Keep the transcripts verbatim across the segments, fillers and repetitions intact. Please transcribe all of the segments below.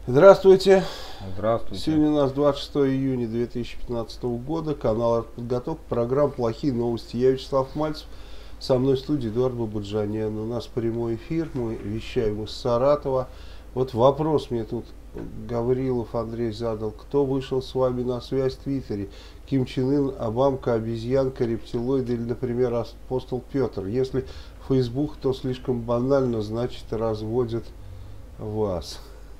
Здравствуйте. Здравствуйте. Сегодня у нас двадцать шестое июня две тысячи пятнадцатого года. Канал «Артподготовка». Программа «Плохие новости». Я Вячеслав Мальцев. Со мной в студии Эдуард Бабаджанян. У нас прямой эфир. Мы вещаем из Саратова. Вот вопрос мне тут Гаврилов Андрей задал. Кто вышел с вами на связь в Твиттере? Ким Чен Ын, Обамка, обезьянка, рептилоид или, например, апостол Петр? Если Facebook, то слишком банально, значит, разводят вас.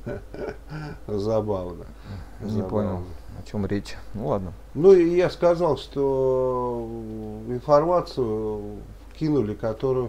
Забавно. Не Забавно. понял, о чем речь. Ну ладно. Ну и я сказал, что информацию кинули, которую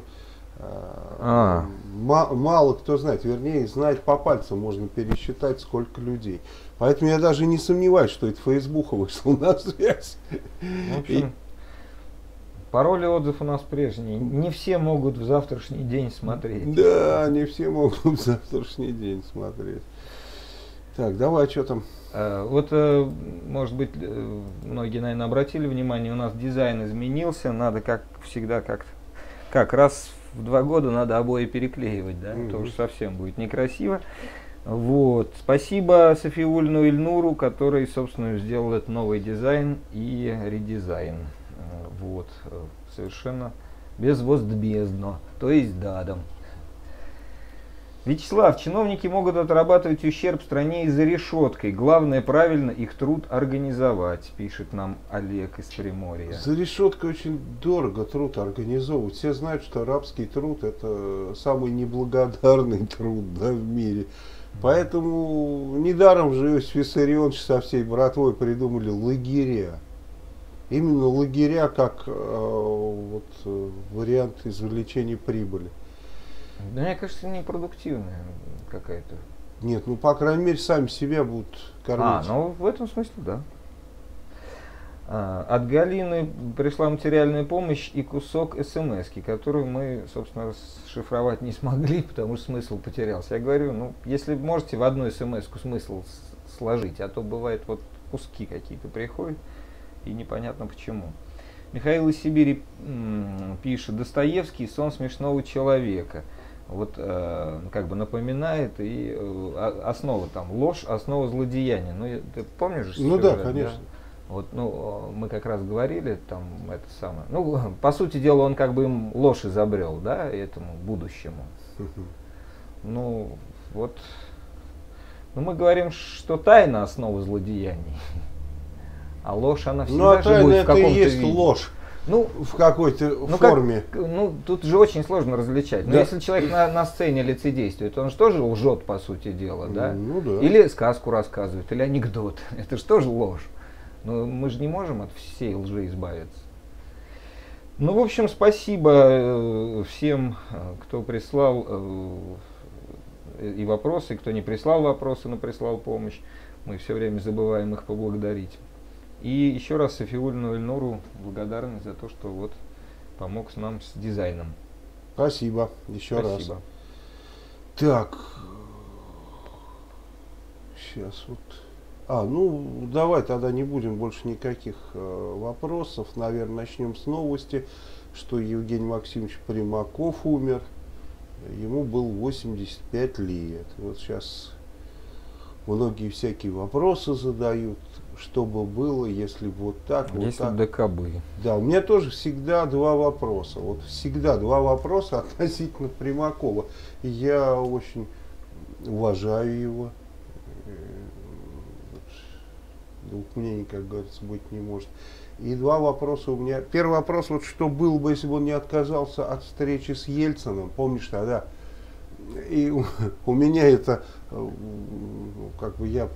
А. ма- мало кто знает. Вернее, знает по пальцам, можно пересчитать, сколько людей. Поэтому я даже не сомневаюсь, что это Facebook вышел на связь. В общем, пароль и отзыв у нас прежний. Не все могут в завтрашний день смотреть. Да, не все могут в завтрашний день смотреть. Так, давай, что там? Вот, может быть, многие, наверное, обратили внимание, у нас дизайн изменился. Надо, как всегда, как как раз в два года надо обои переклеивать, да? Угу. Это уж совсем будет некрасиво. Вот. Спасибо Софиуллину Ильнуру, который, собственно, сделал этот новый дизайн и редизайн. Вот. Совершенно безвозмездно, то есть дадом. Вячеслав, чиновники могут отрабатывать ущерб стране и за решеткой. Главное, правильно их труд организовать, пишет нам Олег из Приморья. За решеткой очень дорого труд организовывать. Все знают, что рабский труд — это самый неблагодарный труд, да, в мире. Поэтому недаром же Иосиф Виссарионович со всей братвой придумали лагеря. Именно лагеря как э, вот, э, вариант извлечения прибыли. Да, мне кажется, непродуктивная какая-то. Нет, ну по крайней мере сами себя будут кормить. А, ну в этом смысле, да. А, от Галины пришла материальная помощь и кусок смс-ки, которую мы, собственно, шифровать не смогли, потому что смысл потерялся. Я говорю, ну, если можете в одну смс-ку смысл сложить, а то бывает вот куски какие-то приходят, и непонятно почему. Михаил из Сибири м, пишет: Достоевский — сон смешного человека. Вот э, как бы напоминает, и э, основа там ложь, основа злодеяния. Ну, ты помнишь? Ну сюжет, да, конечно. Да? Вот, ну, мы как раз говорили там это самое. Ну, по сути дела, он как бы им ложь изобрел, да, этому будущему. Ну, вот. Ну, мы говорим, что тайна — основа злодеяний. А ложь, она всегда ну, а же будет в это и каком-то есть виде. ложь. Ну, в какой-то ну, форме. Как, ну, тут же очень сложно различать. Но Да. если человек на, на сцене лицедействует, он же тоже лжет, по сути дела, да? Ну, да. Или сказку рассказывает, или анекдот. Это же тоже ложь. Но мы же не можем от всей лжи избавиться. Ну, в общем, спасибо всем, кто прислал и вопросы, кто не прислал вопросы, но прислал помощь. Мы все время забываем их поблагодарить. И еще раз Софиуллину Ильнуру благодарность за то, что вот помог с нам с дизайном. Спасибо. Еще Спасибо. раз. Так. Сейчас вот. А, ну давай тогда не будем больше никаких э, вопросов. Наверное, начнем с новости, что Евгений Максимович Примаков умер. Ему было восемьдесят пять лет. Вот сейчас многие всякие вопросы задают. Что бы было, если бы вот так, вот Если так. докабы. Да, у меня тоже всегда два вопроса. Вот всегда два вопроса относительно Примакова. Я очень уважаю его. Двух мнений, как говорится, быть не может. И два вопроса у меня. Первый вопрос, вот что было бы, если бы он не отказался от встречи с Ельциным. Помнишь тогда? И у, у меня это, как бы я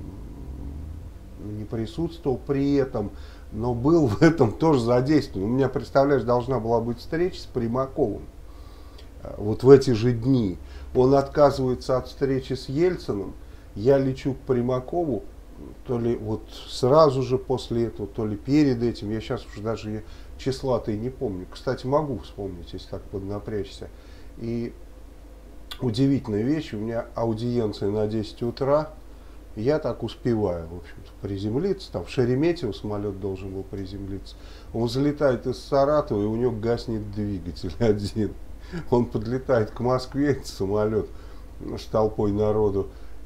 не присутствовал при этом, но был в этом тоже задействован. У меня, представляешь, должна была быть встреча с Примаковым. Вот в эти же дни. Он отказывается от встречи с Ельциным. Я лечу к Примакову, то ли вот сразу же после этого, то ли перед этим. Я сейчас уже даже числа-то и не помню. Кстати, могу вспомнить, если так поднапрячься. И удивительная вещь. У меня аудиенция на десять утра. Я так успеваю, в общем-то, приземлиться. Там в Шереметьево самолет должен был приземлиться. Он залетает из Саратова, и у него гаснет двигатель один. Он подлетает к Москве, самолет с толпой народу.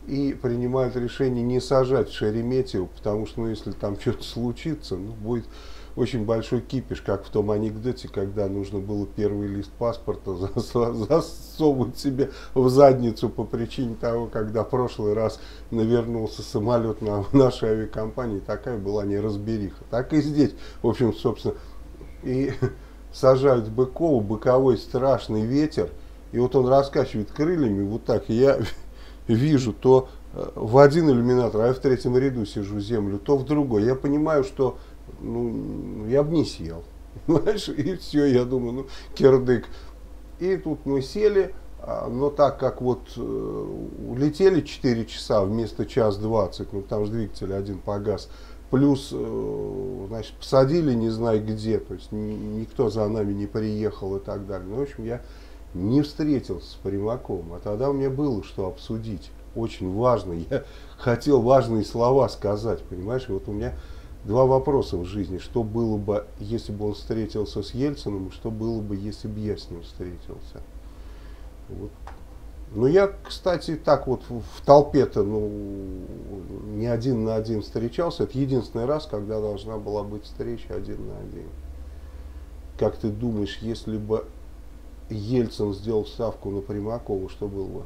и принимают решение не сажать в Шереметьево, потому что, ну, если там что-то случится, ну, будет очень большой кипиш, как в том анекдоте, когда нужно было первый лист паспорта засовывать себе в задницу по причине того, когда в прошлый раз навернулся самолет на нашей авиакомпании, такая была неразбериха. Так и здесь, в общем, собственно, и сажают Быкова, боковой страшный ветер, и вот он раскачивает крыльями, вот так, и я вижу то в один иллюминатор, а я в третьем ряду сижу землю, то в другой. Я понимаю, что ну, я бы не сел. Знаешь, и все, я думаю, ну, кирдык. И тут мы сели, но так как вот улетели четыре часа вместо час двадцать, ну, потому что двигатель один погас, плюс, значит, посадили не знаю где, то есть никто за нами не приехал и так далее. Ну, в общем, я не встретился с Примаковым, а тогда у меня было что обсудить. Очень важно. Я хотел важные слова сказать, понимаешь? И вот у меня два вопроса в жизни. Что было бы, если бы он встретился с Ельциным, и что было бы, если бы я с ним встретился. Вот. Ну, я, кстати, так вот в толпе-то, ну, не один на один встречался. Это единственный раз, когда должна была быть встреча один на один. Как ты думаешь, если бы Ельцин сделал ставку на Примакова, что было бы?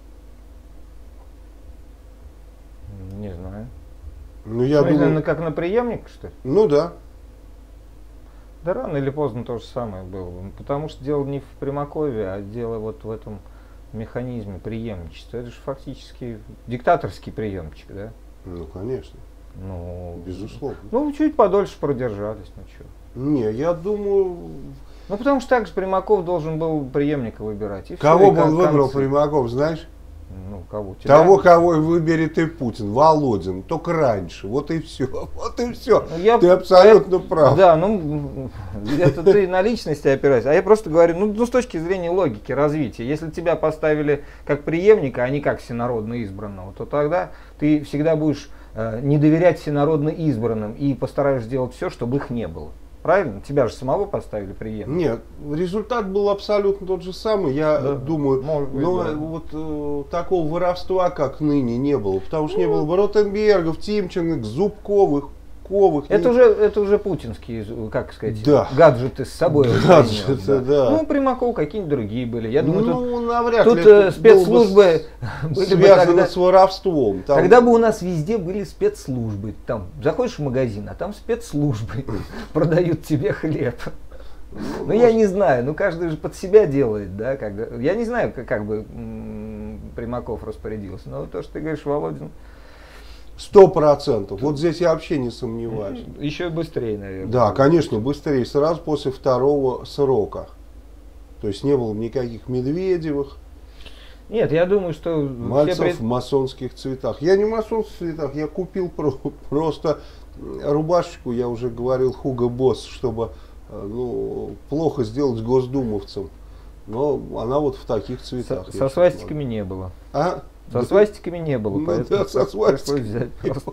Не знаю. Ну, я ну, думаю... как на преемник, что ли? Ну, да. Да рано или поздно то же самое было. Потому что дело не в Примакове, а дело вот в этом механизме преемничества. Это же фактически диктаторский преемчик, да? Ну, конечно. Ну, безусловно. Ну, чуть подольше продержались, ну что. Не, я думаю... Ну, потому что так же Примаков должен был преемника выбирать. И Кого все, бы он выбрал, концы. Примаков, знаешь? Ну, кого? Тебя? Того, кого и выберет и Путин, Володин, только раньше. Вот и все. Вот и все. Ну, я, ты абсолютно я, прав. Да, ну, это ты на личности опираешься. А я просто говорю, ну, ну, с точки зрения логики развития. Если тебя поставили как преемника, а не как всенародно избранного, то тогда ты всегда будешь э, не доверять всенародно избранным и постараешься сделать все, чтобы их не было. Правильно? Тебя же самого поставили преемника. Нет, результат был абсолютно тот же самый. Я да, думаю, быть, но да. вот э, такого воровства, как ныне, не было. Потому что ну, не было бы Ротенбергов, Тимченко, Зубковых, Ковых. Это, не... уже, это уже путинские, как сказать, да. гаджеты с собой. Гаджеты, да. да. Ну, Примаков какие-нибудь другие были. Я думаю, ну, тут, навряд тут ли э, спецслужбы были связаны бы тогда, с воровством. Там... Тогда бы у нас везде были спецслужбы. Там заходишь в магазин, а там спецслужбы продают тебе хлеб. Ну, ну я не знаю, ну каждый же под себя делает, да, когда. Я не знаю, как, как бы м- Примаков распорядился, но то, что ты говоришь, Володин. Сто процентов. Вот здесь я вообще не сомневаюсь. Еще быстрее, наверное. Да, конечно, быстрее. Сразу после второго срока. То есть не было никаких Медведевых. Нет, я думаю, что... Мальцев пред... в масонских цветах. Я не в масонских цветах, я купил про, просто рубашечку, я уже говорил, Хуго Босс, чтобы ну, плохо сделать госдумовцам. Но она вот в таких цветах. Со, со свастиками могу. Не было. А? Со да. свастиками не было, ну, поэтому да, со свастиками взять просто.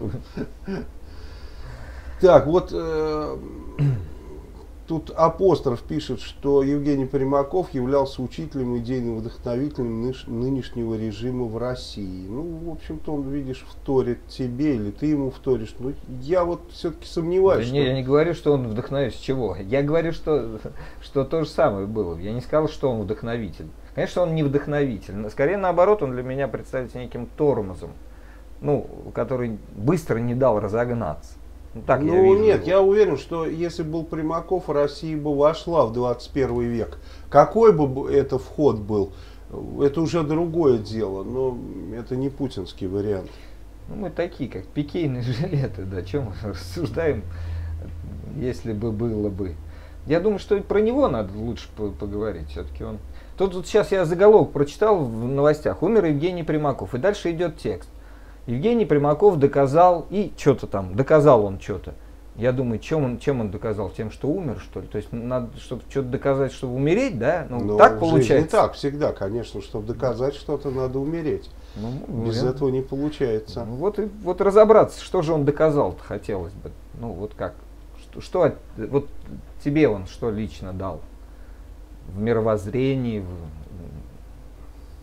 Так, вот э, тут Апостроф пишет, что Евгений Примаков являлся учителем, идейным вдохновителем ныш, нынешнего режима в России. Ну, в общем-то, он, видишь, вторит тебе, или ты ему вторишь. Ну, я вот все-таки сомневаюсь. Да что... не, я не говорю, что он вдохновитель. С чего? Я говорю, что, что то же самое было. Я не сказал, что он вдохновитель. Конечно, он не вдохновитель. Скорее, наоборот, он для меня представляется неким тормозом, ну, который быстро не дал разогнаться. Ну, так ну я вижу нет, его. Я уверен, что если был Примаков, Россия бы вошла в двадцать первый век. Какой бы это вход был, это уже другое дело, но это не путинский вариант. Ну, мы такие, как пикейные жилеты, да, о чем мы рассуждаем, если бы было бы. Я думаю, что про него надо лучше поговорить, все-таки он... Тут, тут сейчас я заголовок прочитал в новостях. Умер Евгений Примаков. И дальше идет текст. Евгений Примаков доказал, и что-то там, доказал он что-то. Я думаю, чем он, чем он доказал? Тем, что умер, что ли? То есть надо, чтобы что-то доказать, чтобы умереть, да? Ну, но так в получается. Не так, всегда, конечно, чтобы доказать что-то, надо умереть. Ну, без я... этого не получается. Ну, вот, и, вот разобраться, что же он доказал-то, хотелось бы. Ну, вот как? Что, что вот тебе он что лично дал? В мировоззрении, в,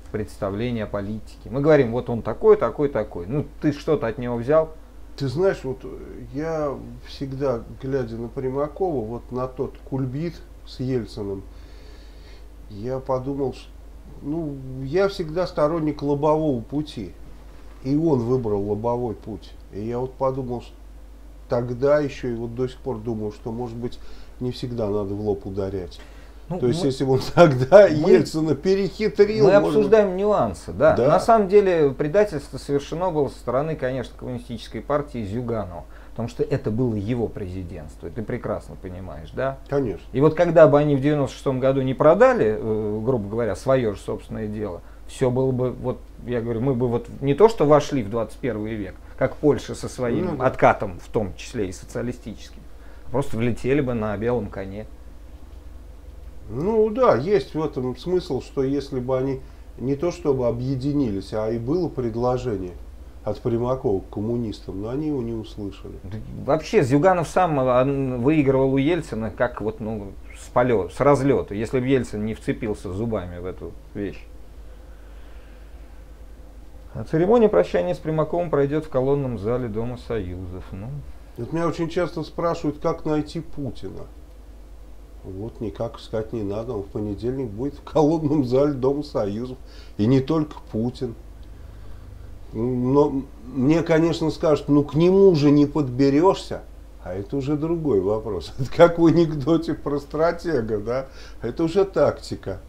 представление о политике. Мы говорим, вот он такой, такой, такой. Ну, ты что-то от него взял? Ты знаешь, вот я всегда, глядя на Примакова, вот на тот кульбит с Ельциным, я подумал, что, ну, я всегда сторонник лобового пути. И он выбрал лобовой путь. И я вот подумал, что тогда еще, и вот до сих пор думаю, что, может быть, не всегда надо в лоб ударять. Ну, То есть, мы, если бы он тогда мы, Ельцина перехитрил... Мы обсуждаем быть... нюансы, да. да. На самом деле, предательство совершено было со стороны, конечно, коммунистической партии Зюганова. Потому что это было его президентство, ты прекрасно понимаешь, да? Конечно. И вот когда бы они в девяносто шестом году не продали, грубо говоря, свое же собственное дело, все было бы, вот я говорю, мы бы вот не то что вошли в двадцать первый век, как Польша со своим ну, да. откатом, в том числе и социалистическим, а просто влетели бы на белом коне. Ну да, есть в этом смысл, что если бы они не то чтобы объединились, а и было предложение от Примакова к коммунистам, но они его не услышали. Вообще Зюганов сам выигрывал у Ельцина как вот ну с полета, с разлета, если бы Ельцин не вцепился зубами в эту вещь. А церемония прощания с Примаковым пройдет в колонном зале Дома Союзов. Ну. Вот меня очень часто спрашивают, как найти Путина. Вот никак искать не надо, он в понедельник будет в колонном зале Дома Союзов. И не только Путин. Но мне, конечно, скажут, ну к нему же не подберешься. А это уже другой вопрос. Это как в анекдоте про стратега, да? Это уже тактика.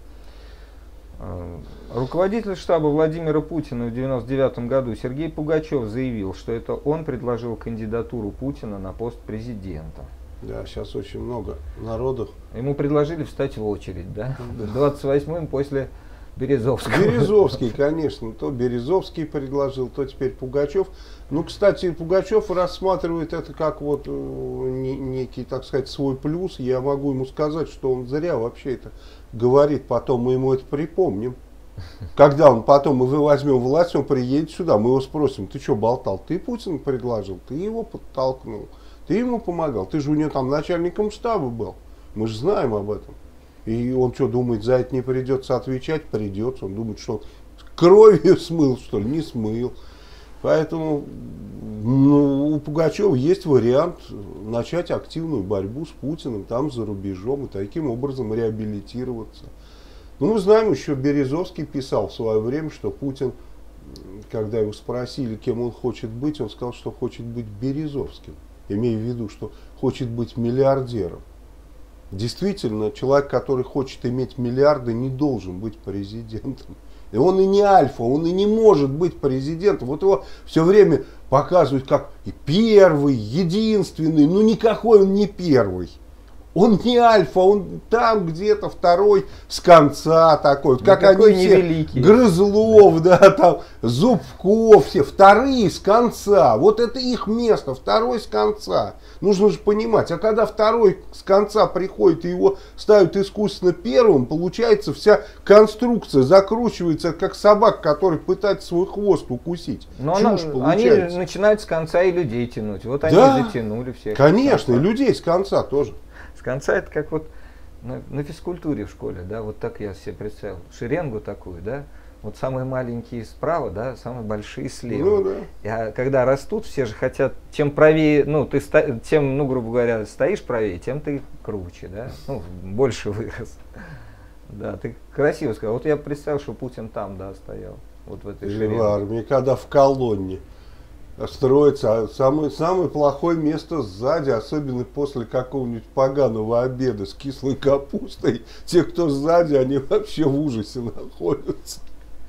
Руководитель штаба Владимира Путина в девяносто девятом году Сергей Пугачев заявил, что это он предложил кандидатуру Путина на пост президента. Да, сейчас очень много народу. Ему предложили встать в очередь, да? двадцать восьмым после Березовского. Березовский, конечно. То Березовский предложил, то теперь Пугачев. Ну, кстати, Пугачев рассматривает это как вот некий, так сказать, свой плюс. Я могу ему сказать, что он зря вообще это говорит. Потом мы ему это припомним. Когда он потом, мы возьмем власть, он приедет сюда, мы его спросим, ты что болтал? Ты Путин предложил, ты его подтолкнул, ты ему помогал, ты же у него там начальником штаба был. Мы же знаем об этом. И он что, думает, за это не придется отвечать? Придется. Он думает, что кровью смыл, что ли? Не смыл. Поэтому ну, у Пугачева есть вариант начать активную борьбу с Путиным там за рубежом и таким образом реабилитироваться. Ну, мы знаем, еще Березовский писал в свое время, что Путин, когда его спросили, кем он хочет быть, он сказал, что хочет быть Березовским. Имея в виду, что хочет быть миллиардером. Действительно, человек, который хочет иметь миллиарды, не должен быть президентом. И он и не альфа, он и не может быть президентом. Вот его все время показывают как и первый, единственный. Ну никакой он не первый. Он не альфа, он там где-то второй с конца такой. Вот как они все, великий. Грызлов, да, там, Зубков, все вторые с конца. Вот это их место, второй с конца. Нужно же понимать, а когда второй с конца приходит и его ставят искусственно первым, получается вся конструкция закручивается, как собака, который пытается свой хвост укусить. Но она, они начинают с конца и людей тянуть. Вот они да, и затянули всех. Конечно, и людей с конца тоже. С конца это как вот на, на физкультуре в школе, да, вот так я себе представил. Шеренгу такую, да, вот самые маленькие справа, да, самые большие слева. Ну, да. А когда растут, все же хотят, чем правее, ну, ты, тем, ну, грубо говоря, стоишь правее, тем ты круче, да, ну, больше вырос. Да, ты красиво сказал. Вот я представил, что Путин там, да, стоял, вот в этой шеренге. В армии, когда в колонне строится, самое, самое плохое место сзади, особенно после какого-нибудь поганого обеда с кислой капустой. Те, кто сзади, они вообще в ужасе находятся.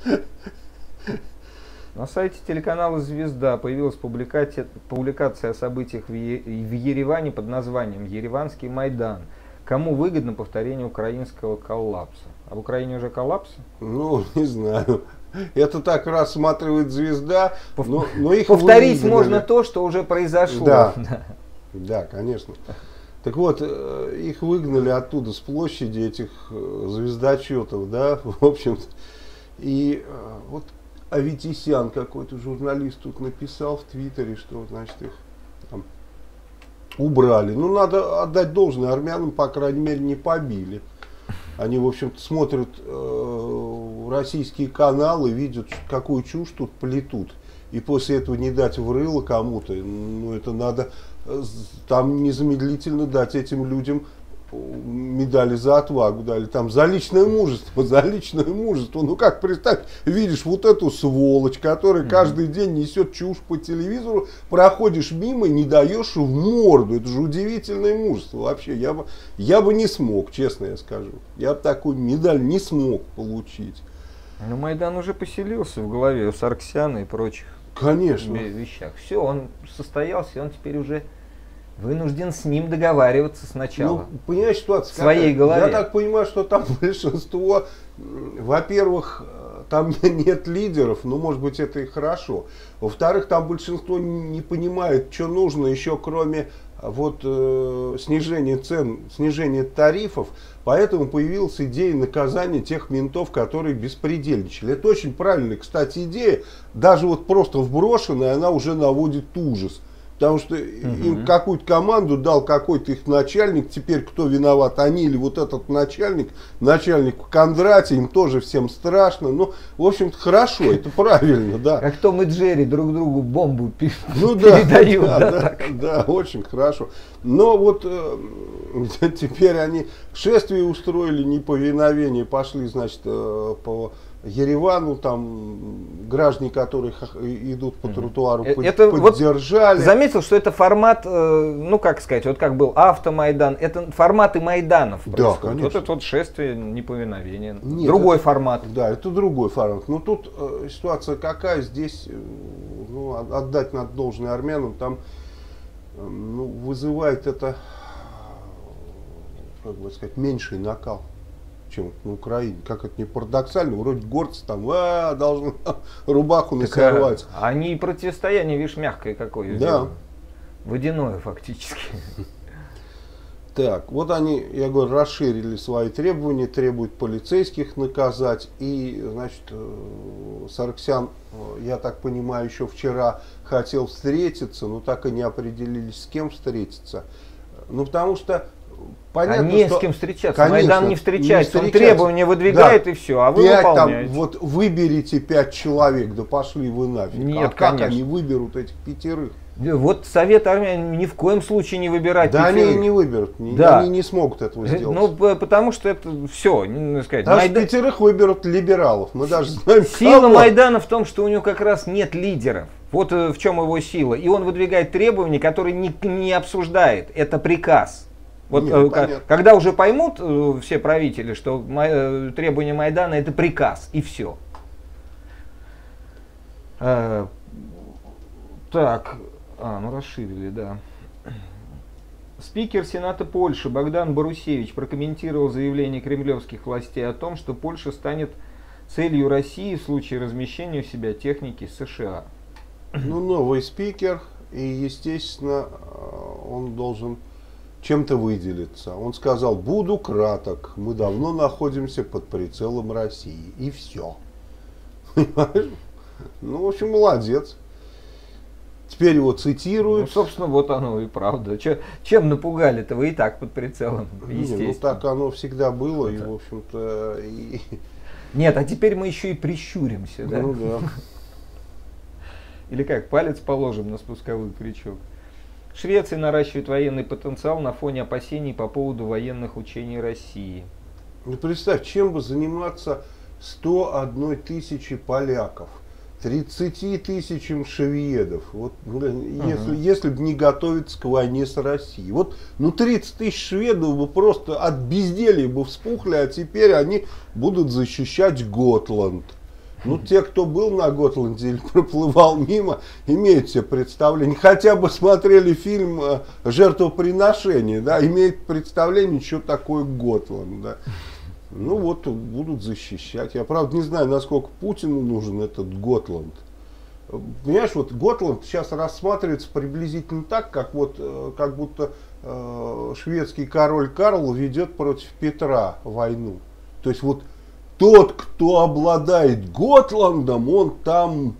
На сайте телеканала «Звезда» появилась публикация, публикация о событиях в, е, в Ереване под названием «Ереванский Майдан». Кому выгодно повторение украинского коллапса? А в Украине уже коллапс? Ну, не знаю. Это так рассматривает «Звезда». Но, но их повторить выгнали. Можно то, что уже произошло. Да, да, конечно. Так вот, их выгнали оттуда, с площади этих звездочетов, да, в общем-то. И вот Аветисян, какой-то журналист, тут написал в Твиттере, что, значит, их там убрали. Ну, надо отдать должное, армянам, по крайней мере, не побили. Они, в общем-то, смотрят э, российские каналы видят, какую чушь тут плетут. И после этого не дать в рыло кому-то, ну это надо там незамедлительно дать этим людям медали за отвагу, да, или там за личное мужество, за личное мужество. Ну как, представь, видишь вот эту сволочь, которая каждый день несет чушь по телевизору, проходишь мимо и не даешь в морду. Это же удивительное мужество вообще. Я бы, я бы не смог, честно я скажу. Я бы такую медаль не смог получить. Ну, Майдан уже поселился в голове у Сарксяна и прочих. Конечно. Вещах. Все, он состоялся, он теперь уже вынужден с ним договариваться сначала. Ну, понимаешь, ситуация в своей какая? голове. Я так понимаю, что там большинство, во-первых, там нет лидеров, ну, может быть, это и хорошо. Во-вторых, там большинство не понимает, что нужно еще, кроме вот э, снижения цен, снижения тарифов. Поэтому появилась идея наказания тех ментов, которые беспредельничали. Это очень правильная, кстати, идея. Даже вот просто вброшенная, она уже наводит ужас. Потому что угу. им какую-то команду дал какой-то их начальник, теперь кто виноват, они или вот этот начальник, начальник Кондратий, им тоже всем страшно. Ну, в общем-то, хорошо, это правильно, да. Как Том и Джерри друг другу бомбу ну, передают. Да, да, да, так. да, очень хорошо. Но вот э, теперь они шествие устроили, неповиновение, пошли, значит, э, по Еревану, там граждане, которые идут по тротуару, это поддержали. Вот заметил, что это формат, ну как сказать, вот как был автомайдан, это форматы майданов. Да, конечно. Вот это вот шествие неповиновения. Нет, другой это, формат. Да, это другой формат. Но тут э, ситуация какая, здесь э, ну, отдать надо должное армянам, там э, ну, вызывает это, как бы сказать, меньший накал, чем на Украине. Как это не парадоксально, вроде горцы там а, должны рубаху насорвать. А, они противостояние, видишь, мягкое какое. Да. Водяное фактически. Так, вот они, я говорю, расширили свои требования, требуют полицейских наказать. И, значит, Сарксян, я так понимаю, еще вчера хотел встретиться, но так и не определились, с кем встретиться. Ну, потому что понятно, а не что, с кем встречаться. Конечно, Майдан не встречается, не он требования выдвигает, да, и все, а вы пять, выполняете. Там, вот выберите пять человек, да пошли вы нафиг. Нет, а как конечно. они выберут этих пятерых? Вот Совет армян ни в коем случае не выбирать. Да пятерых. они не выберут, да. они не смогут этого сделать. Ну, потому что это все, ну, сказать. Даже Майдан... пятерых выберут либералов, мы даже знаем, Сила кого. Майдана в том, что у него как раз нет лидеров. Вот в чем его сила. И он выдвигает требования, которые не, не обсуждает. Это приказ. Вот Нет, э, когда уже поймут э, все правители, что э, требования Майдана это приказ, и все. Э, так, а, ну расширили, да. Спикер Сената Польши Богдан Борусевич прокомментировал заявление кремлевских властей о том, что Польша станет целью России в случае размещения у себя техники США. Ну, новый спикер, и, естественно, он должен чем-то выделиться. Он сказал, буду краток, мы давно находимся под прицелом России. И все. Понимаешь? Ну, в общем, молодец. Теперь его цитируют. Ну, собственно, вот оно и правда. Че, чем напугали-то? Вы и так под прицелом, естественно. Не, ну, так оно всегда было, и, в общем-то... И... Нет, а теперь мы еще и прищуримся, да? Ну, да. Или как, палец положим на спусковой крючок. Швеция наращивает военный потенциал на фоне опасений по поводу военных учений России. Ну, представь, чем бы заниматься сто одной тысячи поляков, тридцати тысячам шведов, вот, uh-huh. если, если бы не готовиться к войне с Россией. Вот, ну, тридцать тысяч шведов бы просто от безделья бы вспухли, а теперь они будут защищать Готланд. Ну, те, кто был на Готланде или проплывал мимо, имеют себе представление, хотя бы смотрели фильм «Жертвоприношение», да, имеют представление, что такое Готланд, да. Ну, вот будут защищать. Я, правда, не знаю, насколько Путину нужен этот Готланд. Понимаешь, вот Готланд сейчас рассматривается приблизительно так, как, вот, как будто э, шведский король Карл ведет против Петра войну. То есть, вот тот, кто обладает Готландом, он там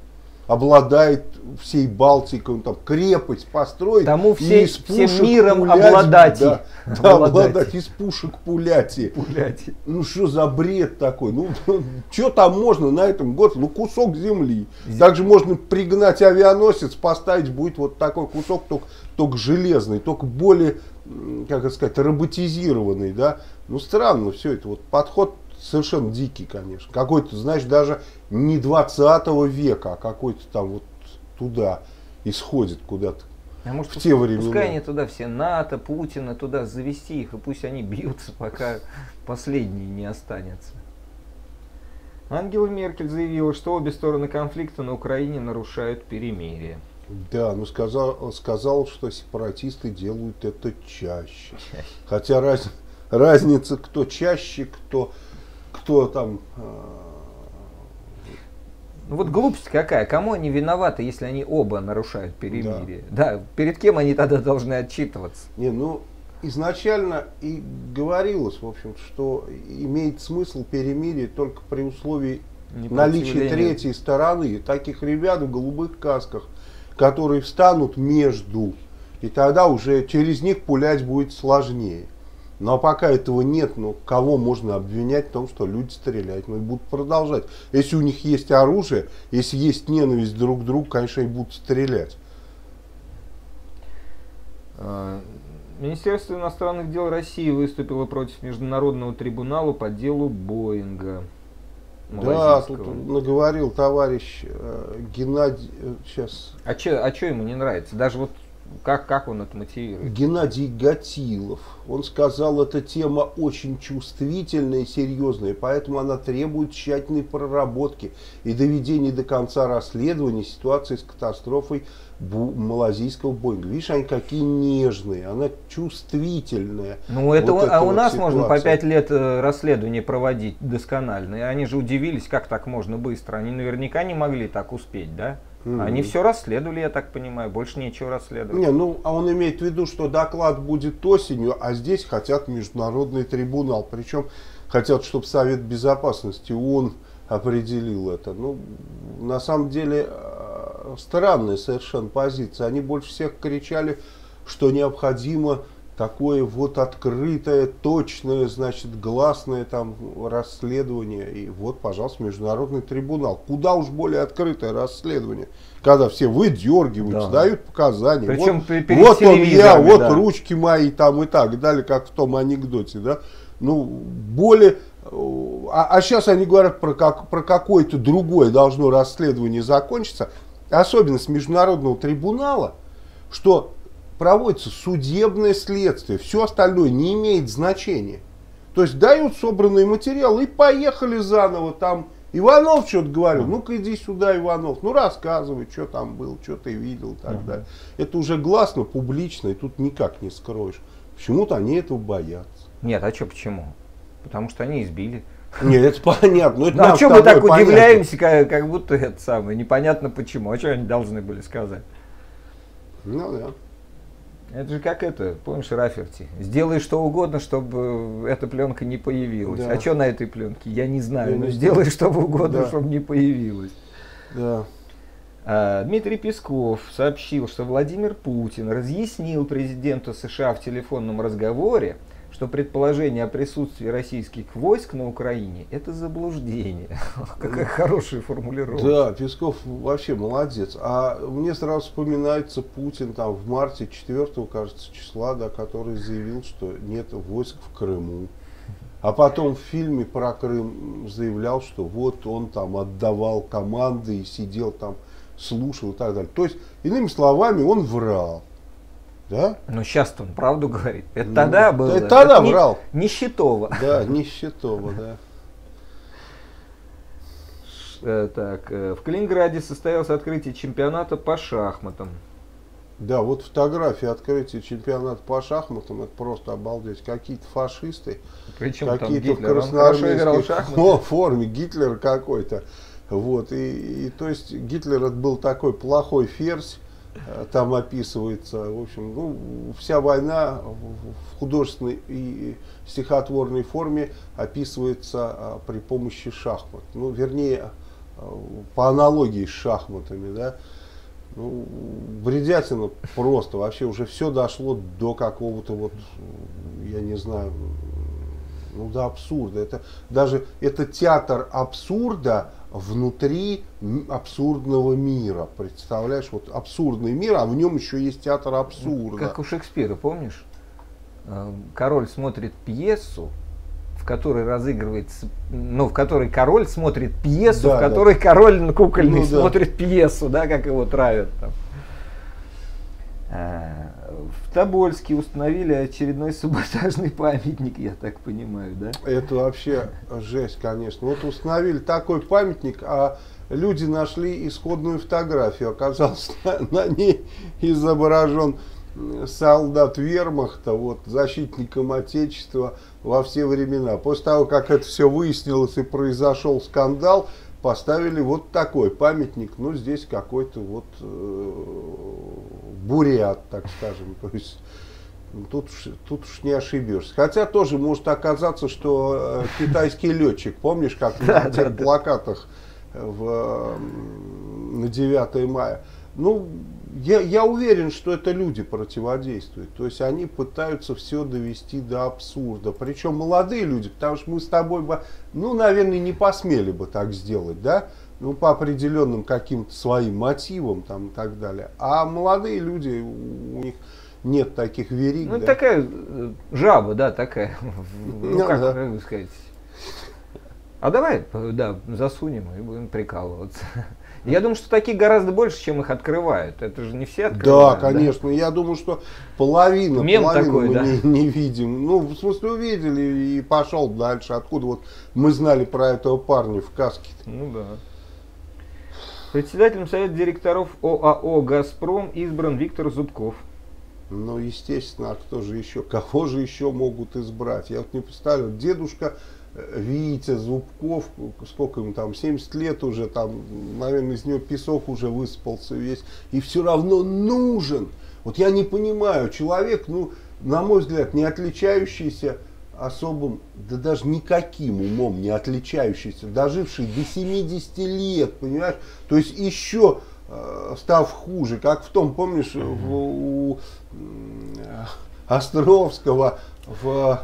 обладает всей Балтикой, он там крепость построит. Тому все, и из пушек всем миром пулять, обладать. Да, да, обладать из пушек пулять. пулять. Ну что за бред такой? Ну, что там можно на этом год? Ну кусок земли. Также можно пригнать авианосец, поставить, будет вот такой кусок, только, только железный, только более, как это сказать, роботизированный, да. Ну странно все это, вот подход совершенно дикий, конечно. Какой-то, знаешь, даже не двадцатого века, а какой-то там вот туда исходит куда-то. А может, в те времена. Пускай они туда все НАТО, Путина, туда завести их, и пусть они бьются, пока последний не останется. Ангела Меркель заявила, что обе стороны конфликта на Украине нарушают перемирие. Да, ну сказал, сказал, что сепаратисты делают это чаще. Чаще. Хотя раз, разница, кто чаще, кто, кто там... Ну вот глупость какая, кому они виноваты, если они оба нарушают перемирие? Да, да, перед кем они тогда должны отчитываться? Не, ну изначально и говорилось, в общем, что имеет смысл перемирие только при условии наличия третьей стороны, таких ребят в голубых касках, которые встанут между, и тогда уже через них пулять будет сложнее. Но пока этого нет, ну кого можно обвинять в том, что люди стреляют? Ну и будут продолжать. Если у них есть оружие, если есть ненависть друг к другу, конечно, и будут стрелять. Министерство иностранных дел России выступило против Международного трибунала по делу Боинга. Да, тут наговорил товарищ э, Геннадий, э, сейчас. А что а ему не нравится? Даже вот как, как он это мотивирует? Геннадий Гатилов. Он сказал, эта тема очень чувствительная и серьезная, поэтому она требует тщательной проработки и доведения до конца расследования ситуации с катастрофой малазийского Боинга. Видишь, они какие нежные, она чувствительная. Ну, это вот а у нас ситуация. Можно по пять лет расследования проводить досконально. И они же удивились, как так можно быстро. Они наверняка не могли так успеть, да? Mm-hmm. Они все расследовали, я так понимаю, больше нечего расследовать. Не, ну, а он имеет в виду, что доклад будет осенью, а здесь хотят международный трибунал. Причем хотят, чтобы Совет Безопасности ООН определил это. Ну, на самом деле, странная совершенно позиция. Они больше всех кричали, что необходимо такое вот открытое, точное, значит, гласное там расследование. И вот, пожалуйста, международный трибунал. Куда уж более открытое расследование, когда все выдергиваются, да. дают показания. Причем вот вот он я, вот да. ручки мои там и так далее, как в том анекдоте, да. Ну, более... А, а сейчас они говорят про, как, про какое-то другое должно расследование закончиться. Особенность международного трибунала, что проводится судебное следствие, все остальное не имеет значения. То есть дают собранный материал и поехали заново. Там Иванов что-то говорил, ну-ка иди сюда, Иванов, ну рассказывай, что там было, что ты видел и так uh-huh. далее. Это уже гласно, публично, и тут никак не скроешь. Почему-то они этого боятся. Нет, а что почему? Потому что они избили. Нет, это понятно. Это ну, а что мы так понятно. Удивляемся, как, как будто это самое, непонятно почему. А что они должны были сказать? Ну да. Это же как это, помнишь, Раферти? Сделай что угодно, чтобы эта пленка не появилась. Да. А что на этой пленке? Я не знаю, Я но не сделай что угодно, да. чтобы не появилась. Да. А, Дмитрий Песков сообщил, что Владимир Путин разъяснил президенту США в телефонном разговоре, что предположение о присутствии российских войск на Украине – это заблуждение. Какая хорошая формулировка. Да, Песков вообще молодец. А мне сразу вспоминается Путин там в марте четвёртого, кажется, числа, да, который заявил, что нет войск в Крыму. А потом в фильме про Крым заявлял, что вот он там отдавал команды и сидел там, слушал и так далее. То есть, иными словами, он врал. Да? Ну сейчас-то он правду говорит. Это ну, тогда было. Это тогда это врал. Не, Нищетово. Да, Нищетово, да. Так, в Калининграде состоялось открытие чемпионата по шахматам. Да, вот фотографии открытия чемпионата по шахматам, это просто обалдеть. Какие-то фашисты, какие-то в красноармейской форме, Гитлер какой-то. Вот, и, и то есть Гитлер это был такой плохой ферзь. Там описывается, в общем, ну, вся война в художественной и стихотворной форме описывается при помощи шахмат. Ну, вернее, по аналогии с шахматами, да. Ну, бредятина просто, вообще уже все дошло до какого-то вот, я не знаю, ну до абсурда. Это даже это театр абсурда внутри абсурдного мира. Представляешь, вот абсурдный мир, а в нем еще есть театр абсурда. Как у Шекспира, помнишь? Король смотрит пьесу, в которой разыгрывается, ну, в которой король смотрит пьесу, да, в которой да. король кукольный ну, смотрит да. пьесу, да, как его травят там. А, в Тобольске установили очередной саботажный памятник, я так понимаю, да? Это вообще жесть, конечно. Вот установили такой памятник, а люди нашли исходную фотографию. Оказалось, на, на ней изображен солдат вермахта, вот, защитником Отечества во все времена. После того, как это все выяснилось и произошел скандал, поставили вот такой памятник. Ну, здесь какой-то вот э, бурят, так скажем. То есть тут, тут уж не ошибешься. Хотя тоже может оказаться, что э, китайский летчик, помнишь, как на тех плакатах в, на девятое мая. Ну, я, я уверен, что это люди противодействуют. То есть они пытаются все довести до абсурда. Причем молодые люди, потому что мы с тобой бы, ну, наверное, не посмели бы так сделать, да? Ну, по определенным каким-то своим мотивам там и так далее. А молодые люди, у них нет таких вериг. Ну, да? Такая жаба, да, такая. Ну, ну, как да. сказать. А давай, да, засунем и будем прикалываться. Я думаю, что таких гораздо больше, чем их открывают. Это же не все открывают. Да, конечно. Да? Я думаю, что половина, Мем половину такой, мы да? не, не видим. Ну, в смысле, увидели и пошел дальше. Откуда вот мы знали про этого парня в каске? Ну да. Председателем совета директоров ОАО «Газпром» избран Виктор Зубков. Ну, естественно, а кто же еще? Кого же еще могут избрать? Я вот не представляю. Дедушка Витя Зубков, сколько ему там, семьдесят лет уже, там, наверное, из него песок уже высыпался весь, и все равно нужен. Вот я не понимаю, человек, ну, на мой взгляд, не отличающийся особым, да даже никаким умом не отличающийся, доживший до семидесяти лет, понимаешь, то есть еще э, став хуже, как в том, помнишь, в, у э, Островского в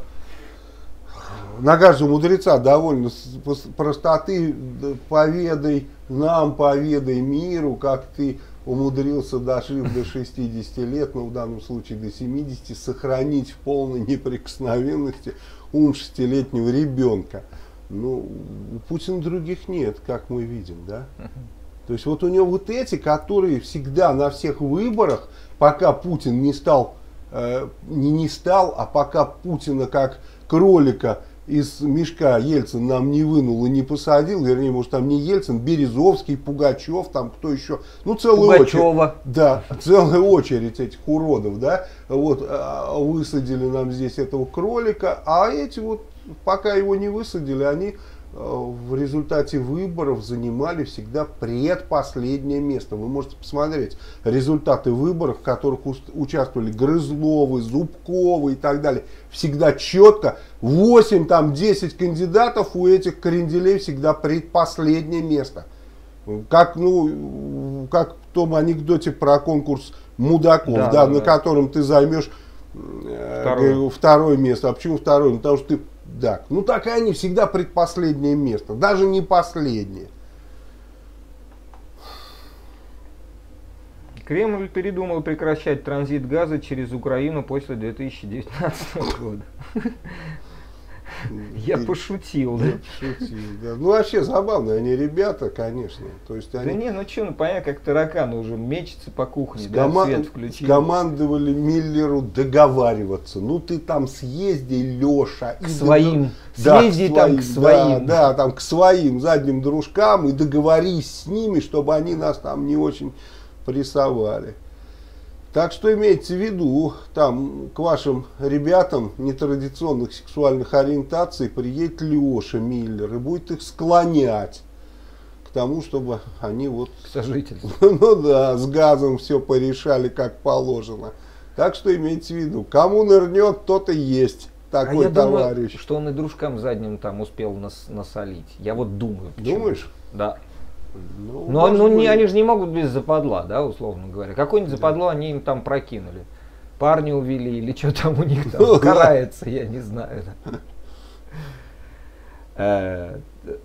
«Нагаже мудреца» довольно простоты, поведай нам, поведай миру, как ты умудрился, дожив до шестидесяти лет, ну в данном случае до семидесяти, сохранить в полной неприкосновенности ум шестилетнего ребенка. Ну, у Путина других нет, как мы видим, да? То есть вот у него вот эти, которые всегда на всех выборах, пока Путин не стал, э, не, не стал, а пока Путина как кролика из мешка Ельцин нам не вынул и не посадил, вернее, может, там не Ельцин, Березовский, Пугачев, там кто еще, ну, целая очередь, да, целая очередь этих уродов, да, вот, высадили нам здесь этого кролика, а эти вот, пока его не высадили, они в результате выборов занимали всегда предпоследнее место. Вы можете посмотреть результаты выборов, в которых участвовали Грызловы, Зубковы и так далее. Всегда четко восемь, там десять кандидатов, у этих кренделей всегда предпоследнее место. Как, ну, как в том анекдоте про конкурс мудаков, да, да, да, на да. котором ты займешь второе. второе место. А почему второе? Ну, потому что ты да, ну так и они всегда предпоследнее место, даже не последнее. Кремль передумал прекращать транзит газа через Украину после две тысячи девятнадцатого года. Я пошутил, да? Пошутил, да. Ну вообще забавные они ребята, конечно. То есть они... Да не, ну что, ну понятно, как тараканы уже мечется по кухне, да, Скома... свет включили. Командовали Миллеру договариваться. Ну ты там съезди, Леша. К своим. Да, съезди к там к своим. Да, да, там к своим задним дружкам и договорись с ними, чтобы они нас там не очень прессовали. Так что имейте в виду, там к вашим ребятам нетрадиционных сексуальных ориентаций приедет Леша Миллер и будет их склонять к тому, чтобы они вот... К сожительству. Ну да, с газом все порешали как положено. Так что имейте в виду, кому нырнет, тот и есть такой а я товарищ. Думаю, что он и дружкам задним там успел нас, насолить. Я вот думаю. Думаешь? Да. Ну, Но может ну, не, быть. они же не могут без западла, да, условно говоря. Какое-нибудь западло они им там прокинули. Парня увели или что там у них там карается, я не знаю. Э,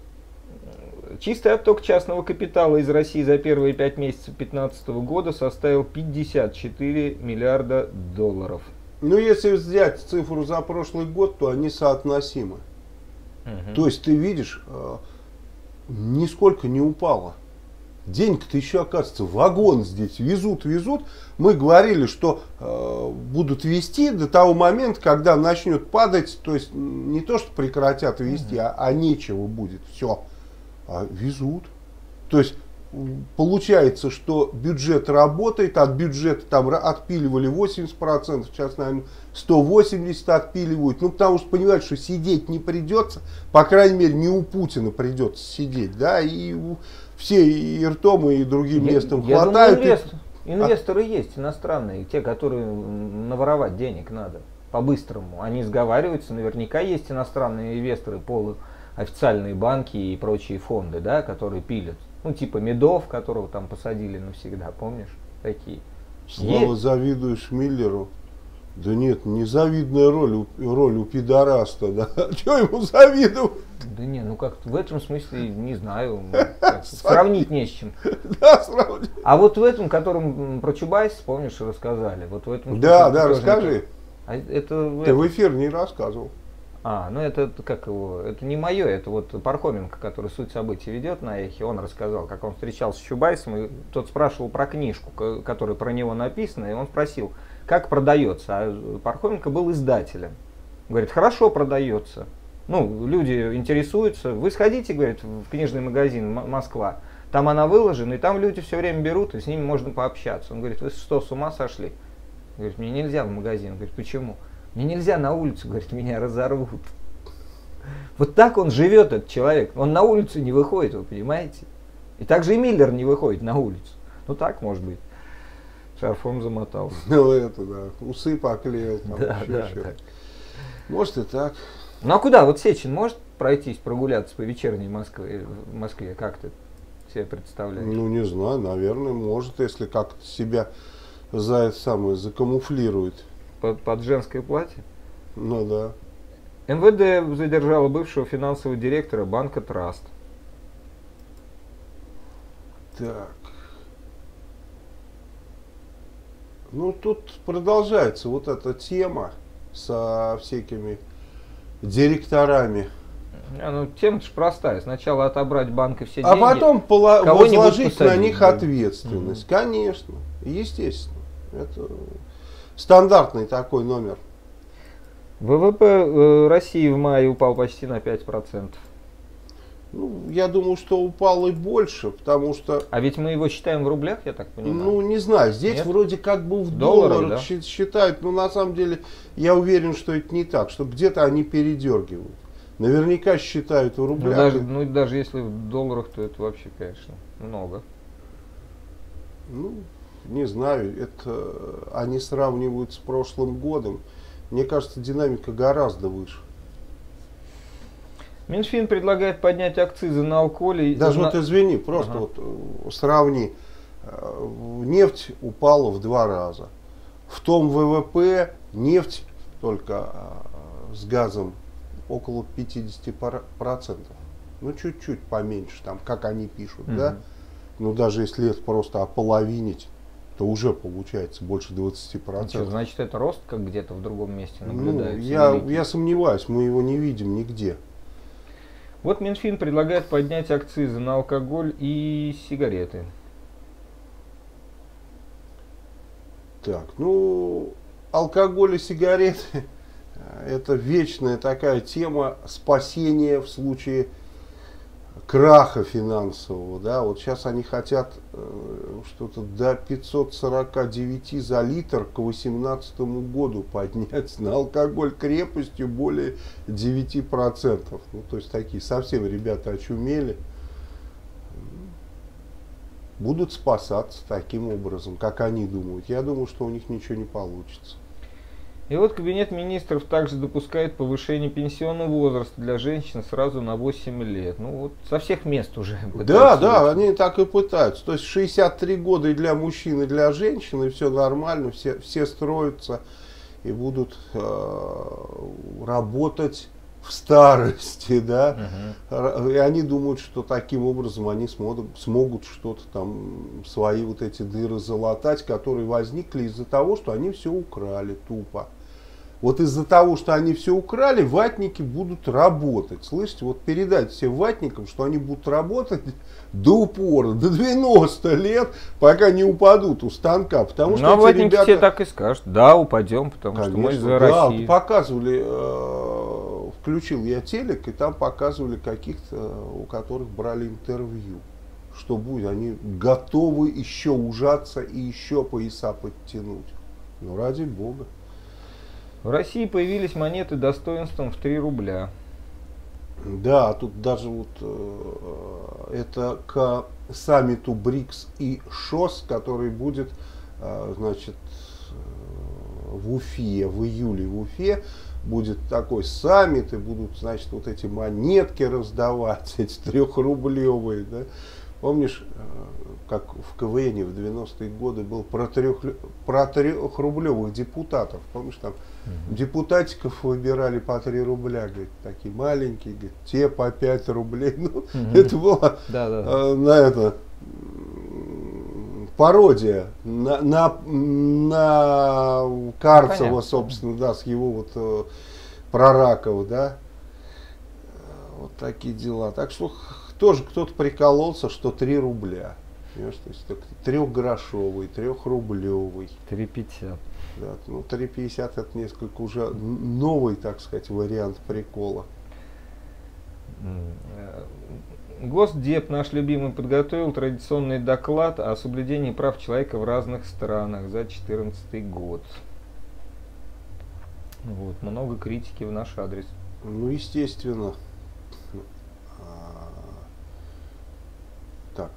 Чистый отток частного капитала из России за первые пять месяцев две тысячи пятнадцатого года составил пятьдесят четыре миллиарда долларов. Ну, если взять цифру за прошлый год, то они соотносимы. Угу. То есть ты видишь, э, нисколько не упало. Денег-то еще, оказывается, вагон здесь везут, везут. Мы говорили, что э, будут везти до того момента, когда начнет падать. То есть не то, что прекратят везти, угу. а, а нечего будет. Все. А везут. То есть получается, что бюджет работает, от бюджета там отпиливали восемьдесят процентов, сейчас, наверное, сто восемьдесят отпиливают. Ну, потому что понимают, что сидеть не придется, по крайней мере, не у Путина придется сидеть, да, и все и ртом, и другим я, местом я хватают. Думаю, инвестор, и... Инвесторы а... есть иностранные, те, которые наворовать денег надо по-быстрому. Они сговариваются, наверняка есть иностранные инвесторы, полуофициальные банки и прочие фонды, да, которые пилят. Ну, типа Медов, которого там посадили навсегда, помнишь? Такие. Слава, завидуешь Миллеру? Да нет, незавидная роль, у, роль у пидораста, да? Чего ему завидовать? Да не, ну как-то в этом смысле, не знаю, сравнить не с чем. Да, сравнить. А вот в этом, котором про Чубайс, помнишь, рассказали? Вот в этом. Да, да, расскажи. А это, Ты в эфир не рассказывал. А, ну это как его, это не мое, это вот Пархоменко, который суть событий ведет на Эхе, он рассказал, как он встречался с Чубайсом, и тот спрашивал про книжку, которая про него написана, и он спросил, как продается, а Пархоменко был издателем. Говорит, хорошо продается. Ну, люди интересуются, вы сходите, говорит, в книжный магазин Москва, там она выложена, и там люди все время берут, и с ними можно пообщаться. Он говорит, вы что, с ума сошли? Говорит, мне нельзя в магазин. Говорит, почему? Мне нельзя на улицу, говорит, меня разорвут. Вот так он живет, этот человек. Он на улицу не выходит, вы понимаете? И также и Миллер не выходит на улицу. Ну так, может быть. Шарфом замотался. Ну это да, усы поклеил. Там, да, еще, да, еще. так. Может и так. Ну а куда? Вот Сечин может пройтись, прогуляться по вечерней Москве, в Москве? Как ты себе представляешь? Ну не знаю, наверное, может, если как-то себя за это самое закамуфлирует. Под, под женское платье? Ну да. эм вэ дэ задержало бывшего финансового директора банка Траст. Так. Ну тут продолжается вот эта тема со всякими директорами. А, ну тема-то ж простая. Сначала отобрать банк и все а деньги. А потом пола- возложить посадить, на них да. ответственность. Mm-hmm. Конечно. Естественно. Это стандартный такой номер. вэ вэ пэ э, России в мае упал почти на пять процентов. Ну, я думаю, что упал и больше, потому что... А ведь мы его считаем в рублях, я так понимаю? Ну, не знаю. Здесь Нет? вроде как бы в долларах, долларах да? считают, но на самом деле я уверен, что это не так, что где-то они передергивают. Наверняка считают в рублях. Ну даже, ну, даже если в долларах, то это вообще, конечно, много. Ну, не знаю, это они сравнивают с прошлым годом. Мне кажется, динамика гораздо выше. Минфин предлагает поднять акцизы на алкоголь. Даже на... вот извини, просто ага. вот сравни. Нефть упала в два раза. В том вэ вэ пэ нефть только с газом около пятьдесят процентов. Ну, чуть-чуть поменьше, там, как они пишут, угу. да? Ну, даже если это просто ополовинить, то уже получается больше двадцати процентов. Ну, что, значит, это рост как где-то в другом месте наблюдается? Ну, я, я сомневаюсь, мы его не видим нигде. Вот Минфин предлагает поднять акцизы на алкоголь и сигареты. Так, ну, алкоголь и сигареты – это вечная такая тема спасения в случае краха финансового, да, вот сейчас они хотят э, что-то до пятисот сорока девяти за литр к восемнадцатому году поднять на алкоголь крепостью более девяти процентов. Ну, то есть такие совсем ребята очумели. Будут спасаться таким образом, как они думают. Я думаю, что у них ничего не получится. И вот Кабинет министров также допускает повышение пенсионного возраста для женщин сразу на восемь лет. Ну вот со всех мест уже. Да, да, они так и пытаются. То есть шестьдесят три года и для мужчин, и для женщин, и все нормально, все, все строятся и будут э, работать в старости, да. Угу. И они думают, что таким образом они смогут, смогут что-то там, свои вот эти дыры залатать, которые возникли из-за того, что они все украли тупо. Вот из-за того, что они все украли, ватники будут работать. Слышите, вот передать всем ватникам, что они будут работать до упора, до девяноста лет, пока не упадут у станка. Потому что ну, а ватники ребята... все так и скажут, да, упадем, потому Конечно, что мы за да, Россию. Показывали, э, включил я телек, и там показывали каких-то, у которых брали интервью. Что будет, они готовы еще ужаться и еще пояса подтянуть. Ну, ради бога. В России появились монеты достоинством в три рубля. Да, тут даже вот э, это к саммиту БРИКС и ШОС, который будет, э, значит, в Уфе, в июле в Уфе будет такой саммит, и будут, значит, вот эти монетки раздавать, эти трехрублевые, да. Помнишь, как в КВНе в девяностые годы был про, трех, про трехрублевых депутатов? Помнишь, там угу. депутатиков выбирали по три рубля, говорит, такие маленькие, говорит, те по пять рублей. Ну, угу. Это была да, да. Э, на это, пародия на, на, на Карцева, ну, собственно, да, с его вот э, прораков, да. Вот такие дела. Так что тоже кто-то прикололся, что три рубля. Понимаешь, то есть трехгрошовый, трехрублевый. три пятьдесят. Да, ну, три пятьдесят это несколько уже новый, так сказать, вариант прикола. Госдеп, наш любимый, подготовил традиционный доклад о соблюдении прав человека в разных странах за две тысячи четырнадцатый год. Вот, много критики в наш адрес. Ну, естественно. Так.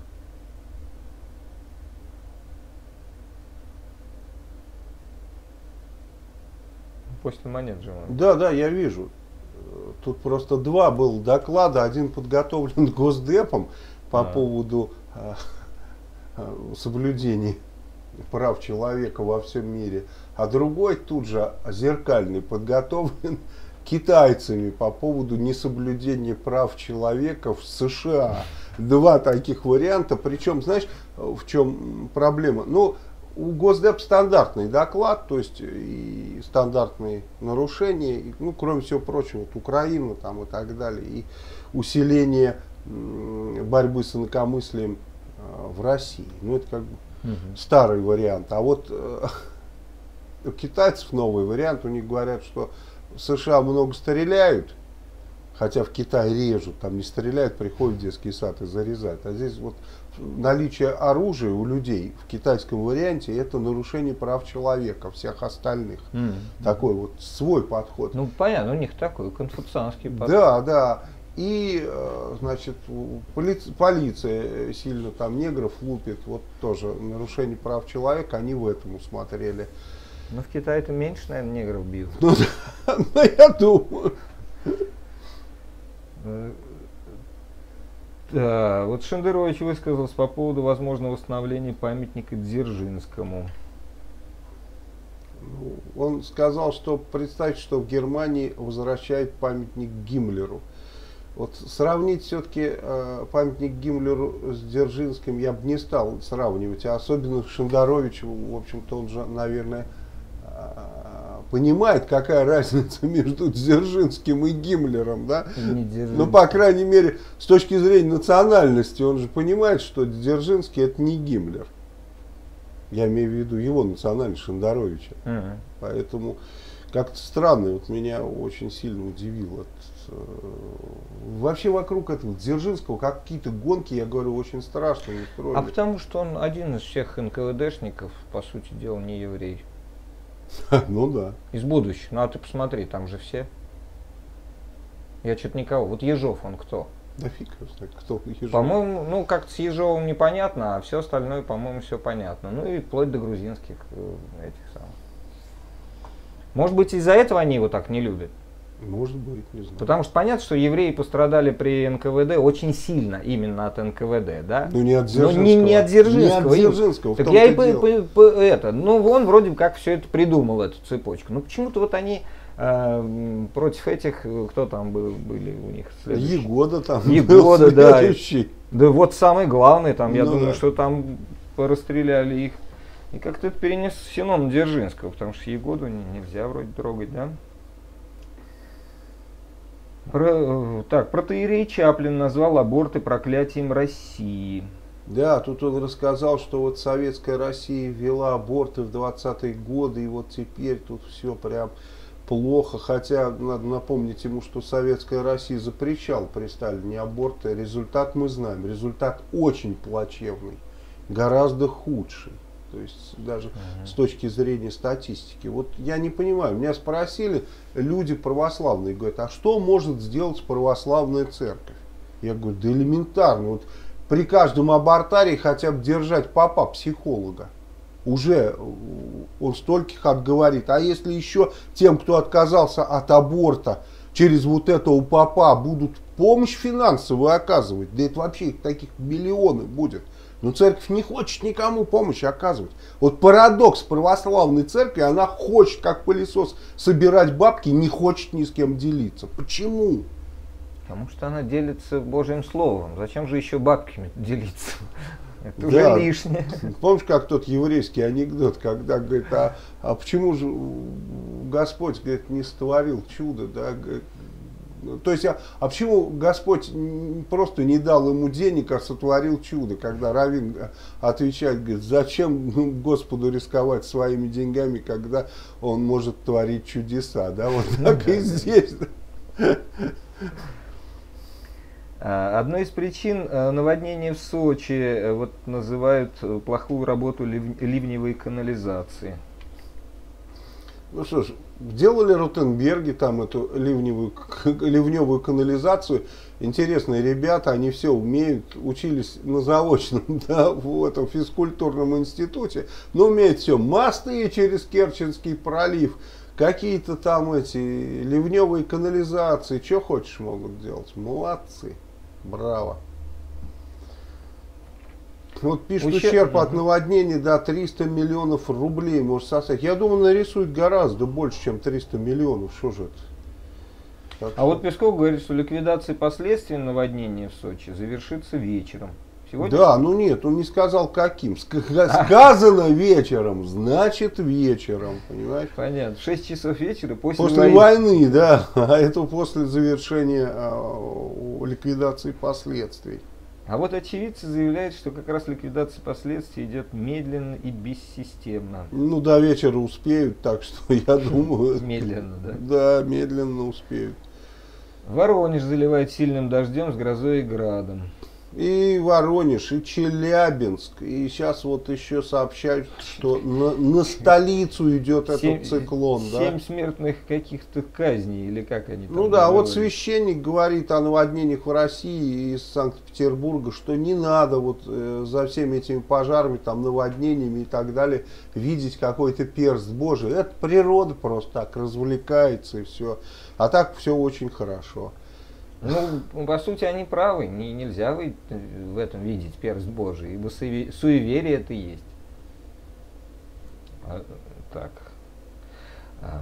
После монет же. Да, да, я вижу. Тут просто два было доклада. Один подготовлен Госдепом по а. поводу э, соблюдения прав человека во всем мире. А другой тут же зеркальный подготовлен китайцами по поводу несоблюдения прав человека в США. Два таких варианта. Причем, знаешь, в чем проблема? Ну, у Госдеп стандартный доклад, то есть и стандартные нарушения, и, ну, кроме всего прочего, вот Украина там и так далее, и усиление борьбы с инакомыслием в России. Ну, это как бы угу. старый вариант. А вот э, у китайцев новый вариант. У них говорят, что в США много стреляют, хотя в Китае режут, там не стреляют, приходят в детский сад и зарезают. А здесь вот наличие оружия у людей в китайском варианте — это нарушение прав человека, всех остальных. Mm. Такой вот свой подход. Ну понятно, у них такой конфуцианский подход. Да, да. И, значит, полиция, полиция сильно там негров лупит, вот тоже нарушение прав человека, они в этом усмотрели. Ну в Китае-то меньше, наверное, негров бьют. Ну, я думаю. Да, вот Шендерович высказался по поводу возможного восстановления памятника Дзержинскому. Он сказал, что представьте, что в Германии возвращают памятник Гиммлеру. Вот сравнить все-таки э, памятник Гиммлеру с Дзержинским я бы не стал сравнивать, а особенно Шендерович, в общем-то, он же, наверное, понимает, какая разница между Дзержинским и Гиммлером, да? Ну, по крайней мере, с точки зрения национальности, он же понимает, что Дзержинский — это не Гиммлер. Я имею в виду его национальность, Шендеровича. Uh-huh. Поэтому как-то странно, вот меня очень сильно удивило. Вообще вокруг этого Дзержинского какие-то гонки, я говорю, очень страшные устроены. А потому что он один из всех эн ка вэ дэшников, по сути дела, не еврей. Ну да. Из будущих. Ну а ты посмотри, там же все. Я что-то никого. Вот Ежов, он кто? Да фиг знает, кто Ежов. По-моему, ну как-то с Ежовым непонятно, а все остальное, по-моему, все понятно. Ну и вплоть до грузинских этих самых. Может быть, из-за этого они его так не любят? Может быть, не знаю. Потому что понятно, что евреи пострадали при эн ка вэ дэ очень сильно именно от эн ка вэ дэ, да? Ну не от Дзержинского. Но не, не от Дзержинского. Не от Дзержинского. Так я и по, по, по, это, ну он вроде как все это придумал, эту цепочку. Ну почему-то вот они э, против этих, кто там был, были у них следующие? Егода там Егода, был да. следующий. Да вот самый главный там, я ну, думаю, да. что там расстреляли их. И как-то это перенесено на Дзержинского, потому что Егоду нельзя вроде трогать, да? Про, так, протоиерей Чаплин назвал аборты проклятием России. Да, тут он рассказал, что вот советская Россия ввела аборты в двадцатые годы, и вот теперь тут все прям плохо. Хотя надо напомнить ему, что советская Россия запрещала при Сталине аборты. Результат мы знаем. Результат очень плачевный, гораздо худший. То есть даже uh-huh. с точки зрения статистики. Вот я не понимаю, меня спросили люди православные, говорят, а что может сделать православная церковь? Я говорю, да элементарно, вот при каждом абортарии хотя бы держать папа психолога. Уже он стольких отговорит. А если еще тем, кто отказался от аборта, через вот этого папа будут помощь финансовую оказывать, да это вообще их таких миллионы будет. Но церковь не хочет никому помощи оказывать. Вот парадокс православной церкви, она хочет, как пылесос, собирать бабки, не хочет ни с кем делиться. Почему? Потому что она делится Божьим Словом. Зачем же еще бабками делиться? Это да. уже лишнее. Помнишь, как тот еврейский анекдот, когда говорит, а, а почему же Господь, говорит, не сотворил чудо, да? То есть, а, а почему Господь просто не дал ему денег, а сотворил чудо? Когда раввин отвечает, говорит, зачем Господу рисковать своими деньгами, когда он может творить чудеса? Да, вот так и здесь. Одной из причин наводнения в Сочи вот, называют плохую работу лив, ливневой канализации. Ну что ж, делали Ротенберги там эту ливневую, ливневую канализацию. Интересные ребята, они все умеют, учились на заочном, да, в этом физкультурном институте, но умеют все. Мосты через Керченский пролив, какие-то там эти ливневые канализации, что хочешь могут делать. Молодцы, браво. Вот пишут, Ущерб... ущерб от наводнений до триста миллионов рублей может составить. Я думаю, нарисуют гораздо больше, чем триста миллионов. Что же это? Так а что... вот Песков говорит, что ликвидация последствий наводнения в Сочи завершится вечером. Сегодня? Да, ну нет, он не сказал каким. Сказано вечером, значит вечером. Понимаешь? Понятно. В шесть часов вечера после, после войны. войны, да. А это после завершения а, ликвидации последствий. А вот очевидцы заявляют, что как раз ликвидация последствий идет медленно и бессистемно. Ну, до вечера успеют, так что я думаю... Медленно, да? Да, медленно успеют. Воронеж заливает сильным дождем с грозой и градом. И Воронеж, и Челябинск. И сейчас вот еще сообщают, что на, на столицу идет семь, этот циклон. Семь да? смертных каких-то казней, или как они там Ну да, называли. вот священник говорит о наводнениях в России из Санкт-Петербурга, что не надо вот э, за всеми этими пожарами, там, наводнениями и так далее видеть какой-то перст Божий. Это природа просто так развлекается и все. А так все очень хорошо. Ну, по сути, они правы. Не, нельзя вы в этом видеть перст Божий, ибо суеверие это и есть. А, так. А.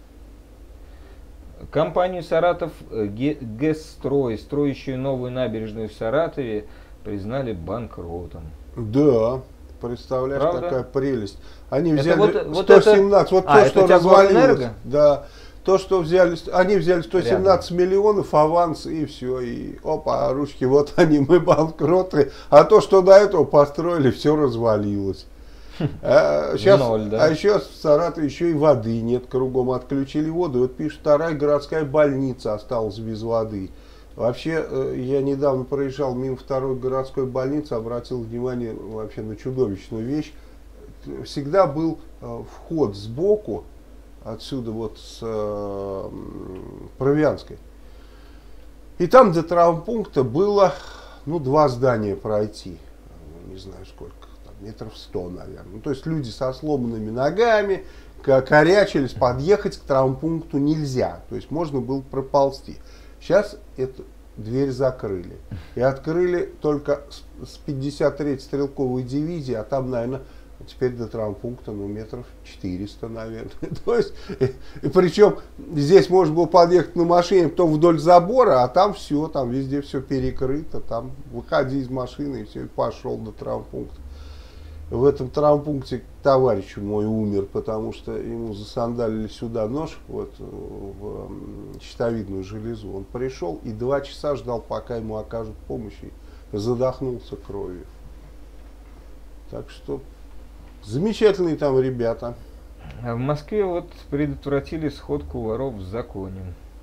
Компанию Саратов ГЭС-строй, строящую новую набережную в Саратове, признали банкротом. Да, представляешь, Правда? какая прелесть. Они это взяли вот, сто семнадцать, вот, вот а, то, что развалилось. Да. То, что взяли, они взяли сто семнадцать Рядом. миллионов аванс и все, и опа, ручки, вот они, мы банкроты. А то, что до этого построили, все развалилось. А, сейчас, Ноль, да? а сейчас в Саратове еще и воды нет, кругом отключили воду. Вот пишут, вторая городская больница осталась без воды. Вообще, я недавно проезжал мимо второй городской больницы, обратил внимание вообще на чудовищную вещь. Всегда был вход сбоку, отсюда вот с э, Провианской. И там до травмпункта было, ну, два здания пройти. Не знаю сколько, там, метров сто, наверное. Ну, то есть люди со сломанными ногами, корячились, подъехать к травмпункту нельзя. То есть можно было проползти. Сейчас эту дверь закрыли. И открыли только с пятьдесят третьей стрелковой дивизии, а там, наверное, теперь до травмпункта, ну, метров четыреста, наверное. То есть, и, и причем здесь можно было подъехать на машине, потом вдоль забора, а там все, там везде все перекрыто, там выходи из машины и все, и пошел до травмпункта. В этом травмпункте товарищ мой умер, потому что ему засандалили сюда нож, вот, в щитовидную железу. Он пришел и два часа ждал, пока ему окажут помощь, и задохнулся кровью. Так что замечательные там ребята. А в Москве вот предотвратили сходку воров в законе.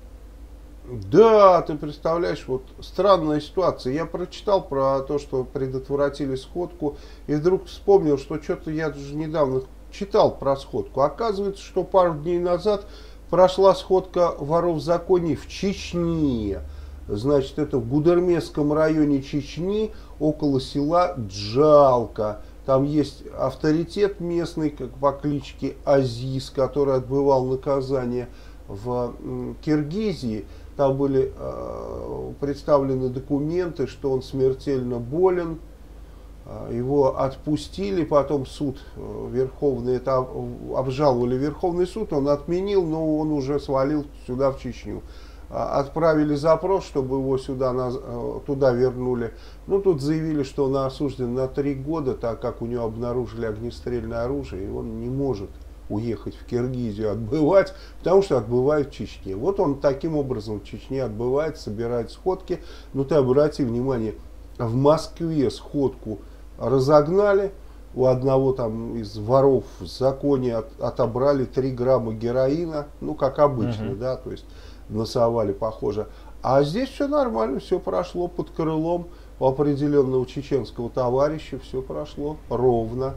Да, ты представляешь, вот странная ситуация. Я прочитал про то, что предотвратили сходку, и вдруг вспомнил, что что-то я даже недавно читал про сходку. Оказывается, что пару дней назад прошла сходка воров в законе в Чечне. Значит, это в Гудермесском районе Чечни, около села Джалка. Там есть авторитет местный, как по кличке Азиз, который отбывал наказание в Киргизии. Там были э, представлены документы, что он смертельно болен. Э, его отпустили, потом суд э, Верховный, это обжаловали Верховный суд, он отменил, но он уже свалил сюда, в Чечню. Э, отправили запрос, чтобы его сюда, на, э, туда вернули. Ну, тут заявили, что он осужден на три года, так как у него обнаружили огнестрельное оружие, и он не может уехать в Киргизию отбывать, потому что отбывает в Чечне. Вот он таким образом в Чечне отбывает, собирает сходки. Но ты обрати внимание, в Москве сходку разогнали, у одного там из воров в законе от, отобрали три грамма героина, ну как обычно, uh-huh. да, то есть насовали похоже. А здесь все нормально, все прошло под крылом у определенного чеченского товарища, все прошло ровно.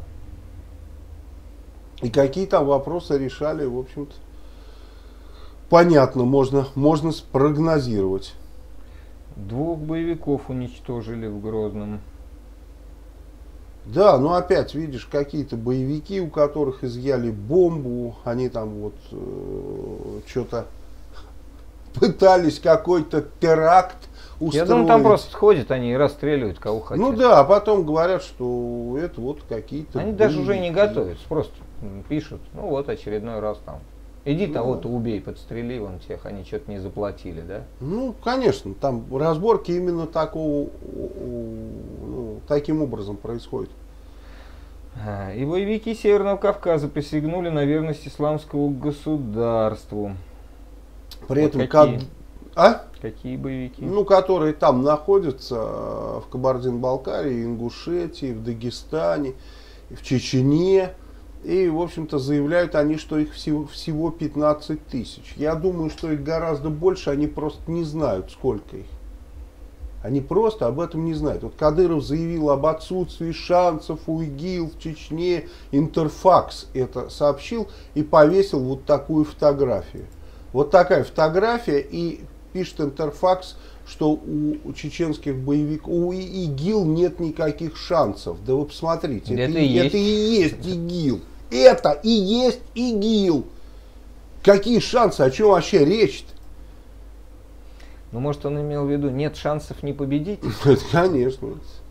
И какие там вопросы решали, в общем-то, понятно, можно, можно спрогнозировать. Двух боевиков уничтожили в Грозном. Да, но опять, видишь, какие-то боевики, у которых изъяли бомбу, они там вот э, что-то пытались какой-то теракт устроить. Я думаю, там просто ходят они и расстреливают кого хотят. Ну да, а потом говорят, что это вот какие-то Они боевики. даже уже не готовятся, просто пишут, ну вот очередной раз там. Иди ну, того-то убей, подстрели вон тех, они что-то не заплатили, да? Ну, конечно, там разборки именно такого, ну, таким образом происходят. И боевики Северного Кавказа присягнули на верность исламскому государству. При вот этом какие? как... А? Какие боевики? Ну, которые там находятся, в Кабардино-Балкарии, Ингушетии, в Дагестане, в Чечне. И, в общем-то, заявляют они, что их всего, всего пятнадцать тысяч. Я думаю, что их гораздо больше, они просто не знают, сколько их. Они просто об этом не знают. Вот Кадыров заявил об отсутствии шансов у ИГИЛ в Чечне. Интерфакс это сообщил и повесил вот такую фотографию. Вот такая фотография, и пишет Интерфакс, что у чеченских боевиков, у ИГИЛ нет никаких шансов. Да вы посмотрите, это, это, и, это и есть ИГИЛ. Это и есть ИГИЛ. Какие шансы? О чем вообще речь-то? Ну, может, он имел в виду, нет шансов не победить? Конечно.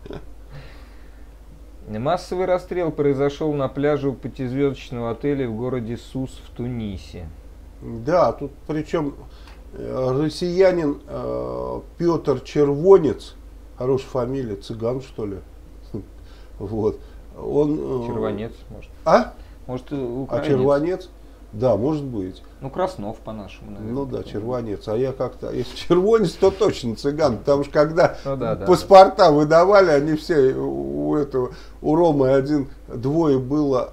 Массовый расстрел произошел на пляже у пятизвездочного отеля в городе Сус в Тунисе. Да, тут причем россиянин э, Петр Червонец, хорошая фамилия, цыган что ли, вот. Он, Червонец, может. А? Может, украинец. А Червонец? Да, может быть. Ну, Краснов по-нашему, наверное. Ну да, Червонец. А я как-то, если Червонец, то точно цыган, потому что когда ну, да, да, паспорта да. выдавали, они все, у этого, у Ромы один, двое было,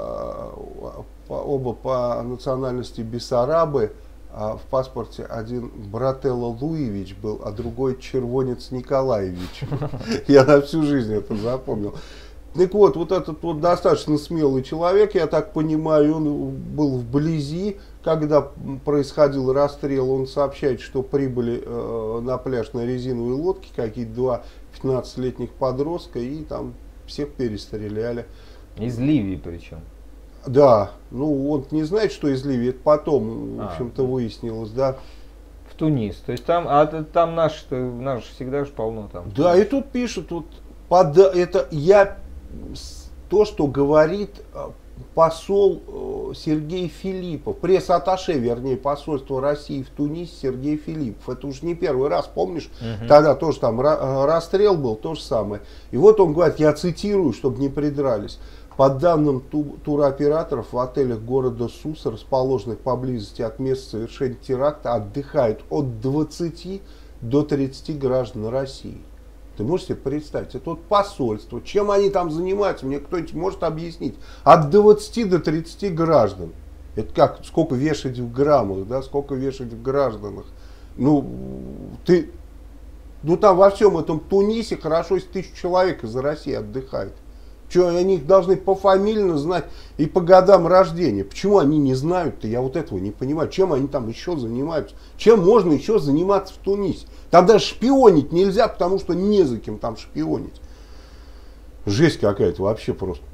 оба по национальности бессарабы, а в паспорте один Брателло Луевич был, а другой Червонец Николаевич. Я на всю жизнь это запомнил. Так вот, вот этот вот достаточно смелый человек, я так понимаю, он был вблизи, когда происходил расстрел. Он сообщает, что прибыли э, на пляж на резиновой лодке какие-то два пятнадцатилетних подростка и там всех перестреляли. Из Ливии причем. Да, ну он не знает, что из Ливии, это потом, А. в общем-то, выяснилось, да. В Тунис. То есть там, а там наши, наши всегда же полно там. Да, и тут пишут, вот, под, это я, то, что говорит посол Сергей Филиппов, пресс-атташе, вернее, посольства России в Тунисе Сергей Филиппов. Это уже не первый раз, помнишь? Угу. Тогда тоже там расстрел был, то же самое. И вот он говорит, я цитирую, чтобы не придрались. По данным ту туроператоров, в отелях города Суса, расположенных поблизости от места совершения теракта, отдыхают от двадцати до тридцати граждан России. Ты можешь себе представить, это вот посольство, чем они там занимаются, мне кто-нибудь может объяснить. От двадцати до тридцати граждан. Это как, сколько вешать в граммах, да, сколько вешать в гражданах. Ну, ты, ну там во всем этом Тунисе хорошо, если тысячу человек из России отдыхает. Что, они их должны пофамильно знать и по годам рождения. Почему они не знают-то? Я вот этого не понимаю. Чем они там еще занимаются? Чем можно еще заниматься в Тунисе? Там даже шпионить нельзя, потому что не за кем там шпионить. Жесть какая-то вообще просто.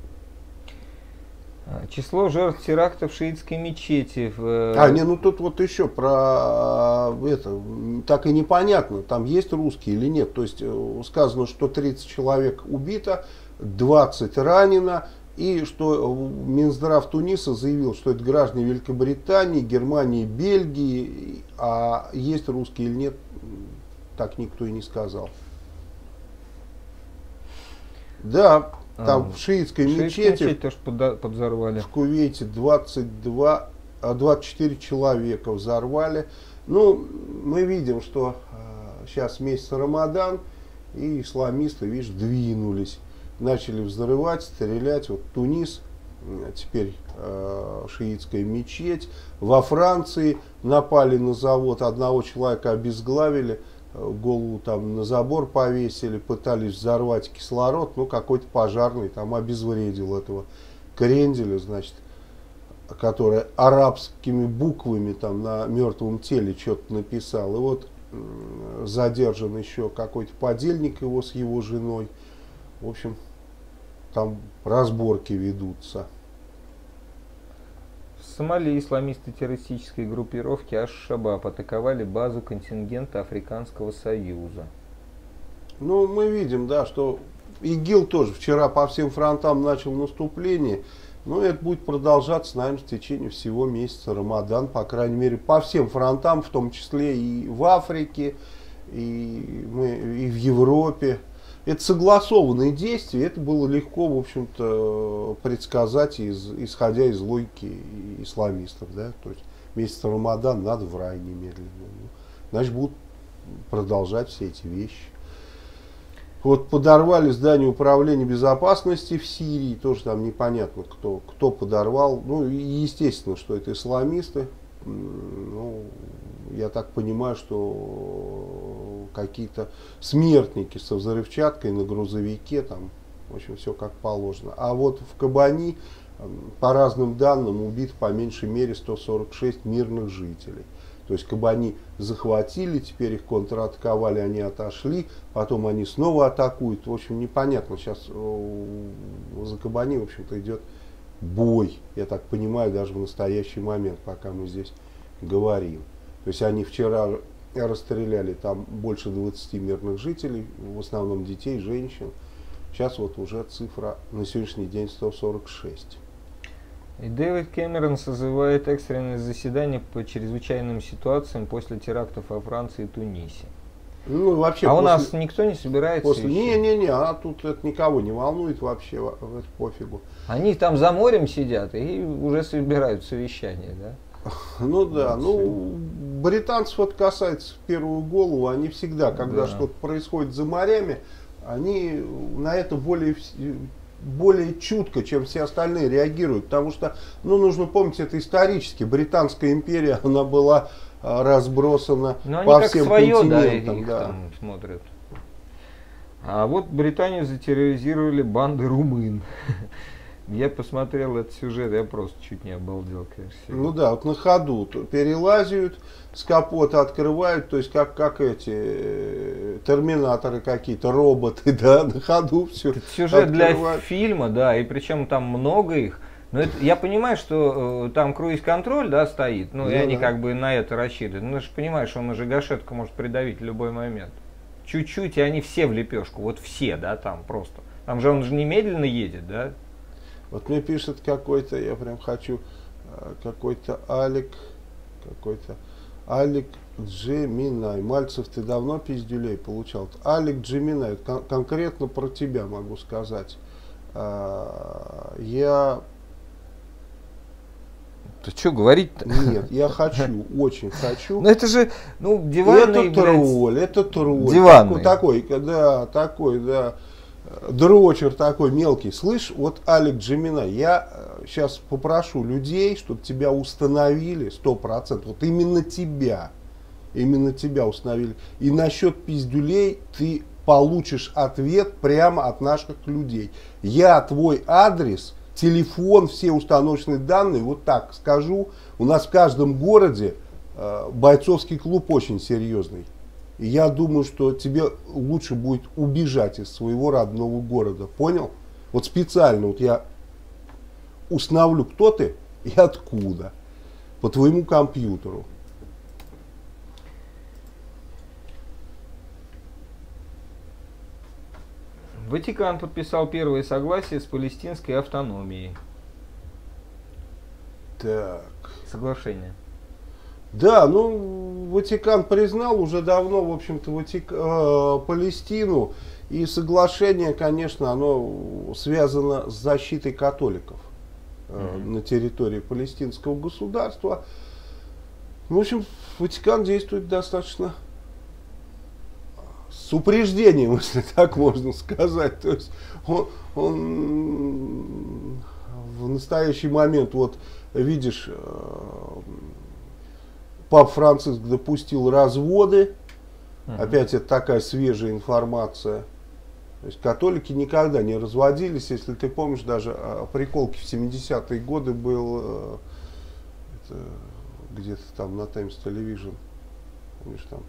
Число жертв теракта в шиитской мечети. В... А, не, ну тут вот еще про это, так и непонятно, там есть русские или нет. То есть сказано, что тридцать человек убито, двадцать ранено, и что Минздрав Туниса заявил, что это граждане Великобритании, Германии, Бельгии, а есть русские или нет, так никто и не сказал. Да, там а, в шиитской мечети, мечеть тоже подзорвали. В Кувейте двадцать два, двадцать четыре человека взорвали. Ну, мы видим, что э, сейчас месяц Рамадан, и исламисты, видишь, двинулись. Начали взрывать, стрелять. Вот Тунис, теперь э, шиитская мечеть. Во Франции напали на завод, одного человека обезглавили, э, голову там на забор повесили, пытались взорвать кислород, ну какой-то пожарный там обезвредил этого кренделя, значит, который арабскими буквами там на мертвом теле что-то написал. И вот э, задержан еще какой-то подельник его с его женой. В общем, там разборки ведутся. В Сомали исламисты террористической группировки Аш-Шабаб атаковали базу контингента Африканского Союза. Ну, мы видим, да, что ИГИЛ тоже вчера по всем фронтам начал наступление. Но это будет продолжаться, наверное, в течение всего месяца Рамадан, по крайней мере, по всем фронтам, в том числе и в Африке, и, мы, и в Европе. Это согласованные действия, это было легко, в общем-то, предсказать, из, исходя из логики исламистов. Да? То есть месяц Рамадан надо в рай немедленно. Значит, будут продолжать все эти вещи. Вот подорвали здание управления безопасности в Сирии, тоже там непонятно, кто, кто подорвал. Ну, естественно, что это исламисты. Ну, я так понимаю, что какие-то смертники со взрывчаткой на грузовике, там, в общем, все как положено. А вот в Кобани, по разным данным, убит по меньшей мере сто сорок шесть мирных жителей. То есть Кобани захватили, теперь их контратаковали, они отошли, потом они снова атакуют. В общем, непонятно. Сейчас за Кобани, в общем-то, идет бой, я так понимаю, даже в настоящий момент, пока мы здесь говорим. То есть они вчера расстреляли там больше двадцати мирных жителей, в основном детей, женщин. Сейчас вот уже цифра на сегодняшний день сто сорок шесть. И Дэвид Кэмерон созывает экстренное заседание по чрезвычайным ситуациям после терактов во Франции и Тунисе. Ну, вообще а после, у нас никто не собирается? После, не, не, не, а тут это никого не волнует вообще, это пофигу. Они там за морем сидят и уже собирают совещание, да? Ну да, ну британцев это касается в первую голову, они всегда, когда да. что-то происходит за морями, они на это более, более чутко, чем все остальные реагируют, потому что, ну нужно помнить, это исторически, Британская империя, она была разбросана но по они всем как свое, континентам. Да, их да. там смотрят. А вот Британию затерроризировали банды румын. Я посмотрел этот сюжет, я просто чуть не обалдел, конечно. Ну да, вот на ходу перелазят, с капота открывают, то есть как, как эти терминаторы какие-то, роботы, да, на ходу все. Это сюжет открывают. Для фильма, да, и причем там много их. Но это, я понимаю, что э, там круиз-контроль, да, стоит, ну, ну и они да. как бы на это рассчитывают. Ну, ты же понимаешь, он уже гашетку может придавить в любой момент. Чуть-чуть, и они все в лепешку, вот все, да, там просто. Там же он же немедленно едет, да? Вот мне пишет какой-то, я прям хочу, какой-то Алик, какой-то Алик Джеминай. Мальцев, ты давно пиздюлей получал? Алик Джеминай, кон конкретно про тебя могу сказать. А, я... Ты что говорить-то? Нет, я хочу, очень хочу. Ну это же, ну, диванный, это тролль, это тролль. Диванный. Такой, такой, да, такой, да. Дрочер такой мелкий. Слышь, вот Алик Джемина, я сейчас попрошу людей, чтобы тебя установили сто процентов. Вот именно тебя. Именно тебя установили. И насчет пиздюлей ты получишь ответ прямо от наших людей. Я твой адрес, телефон, все установочные данные, вот так скажу. У нас в каждом городе э, бойцовский клуб очень серьезный. И я думаю, что тебе лучше будет убежать из своего родного города. Понял? Вот специально вот я установлю, кто ты и откуда. По твоему компьютеру. Ватикан подписал первое согласие с палестинской автономией. Так. Соглашение. Да, ну, Ватикан признал уже давно, в общем-то, Ватик... э, Палестину. И соглашение, конечно, оно связано с защитой католиков э, mm-hmm. на территории палестинского государства. В общем, Ватикан действует достаточно с упреждением, если так можно сказать. То есть он, он в настоящий момент, вот видишь, Папа Франциск допустил разводы. Uh-huh. Опять это такая свежая информация. То есть католики никогда не разводились. Если ты помнишь, даже приколки в семидесятые годы был где-то там на Times Television. Помнишь, там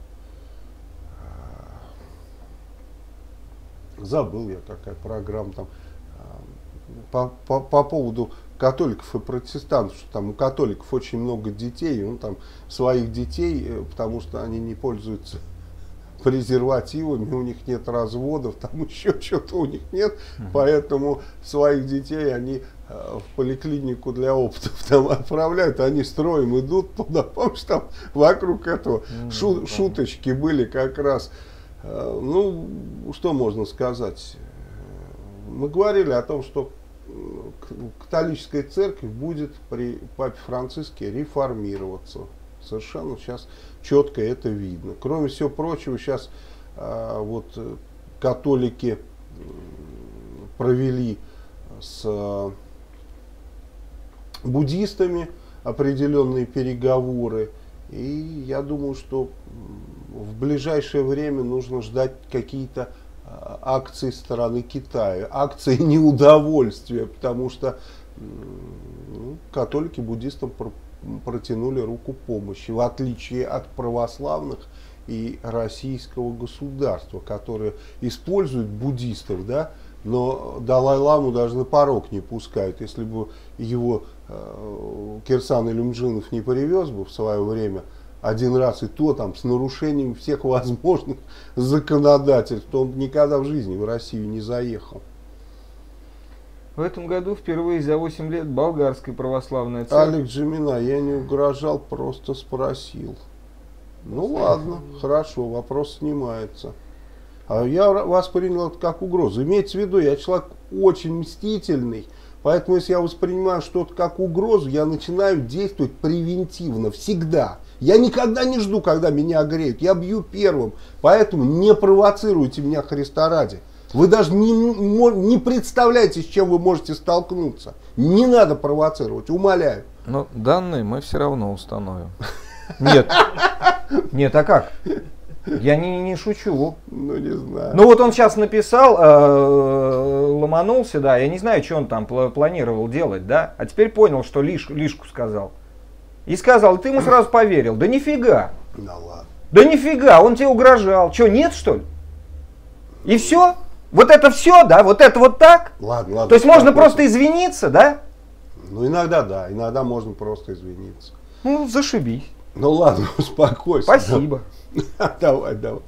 забыл я, какая программа там по, по, по поводу католиков и протестантов, что там у католиков очень много детей, и он там своих детей, потому что они не пользуются презервативами, у них нет разводов, там еще что-то у них нет, uh-huh. поэтому своих детей они э, в поликлинику для опытов там отправляют, они строем идут туда, помнишь, там вокруг этого uh-huh. шу, шуточки были как раз. Э, ну, что можно сказать? Мы говорили о том, что католическая церковь будет при Папе Франциске реформироваться. Совершенно сейчас четко это видно. Кроме всего прочего, сейчас а, вот католики провели с а, буддистами определенные переговоры. И я думаю, что в ближайшее время нужно ждать какие-то акции стороны Китая, акции неудовольствия, потому что ну, католики буддистам про протянули руку помощи, в отличие от православных и российского государства, которые используют буддистов, да, но Далай-ламу даже на порог не пускают. Если бы его э, Кирсан Илюмджинов не привез бы в свое время один раз, и то там с нарушением всех возможных законодательств, то он никогда в жизни в Россию не заехал. В этом году впервые за восемь лет болгарская православная церковь... Алик Джемина, я не угрожал, просто спросил. Ну ладно, хорошо, вопрос снимается. А я воспринял это как угрозу. Имейте в виду, я человек очень мстительный, поэтому если я воспринимаю что-то как угрозу, я начинаю действовать превентивно, всегда. Я никогда не жду, когда меня огреют, я бью первым, поэтому не провоцируйте меня, Христа ради. Вы даже не, не представляете, с чем вы можете столкнуться. Не надо провоцировать, умоляю. Но данные мы все равно установим. Нет. Нет, а как? Я не, не шучу. Ну, не знаю. Ну, вот он сейчас написал, э, ломанулся, да, я не знаю, что он там планировал делать, да, а теперь понял, что лиш, лишку сказал. И сказал, ты ему сразу поверил. Да нифига. Да ладно. Да нифига, он тебе угрожал. Что, нет, что ли? И все? Вот это все, да? Вот это вот так? Ладно, ладно. То есть можно просто извиниться, да? Ну, иногда да, иногда можно просто извиниться. Ну, зашибись. Ну ладно, успокойся. Спасибо. Давай, давай.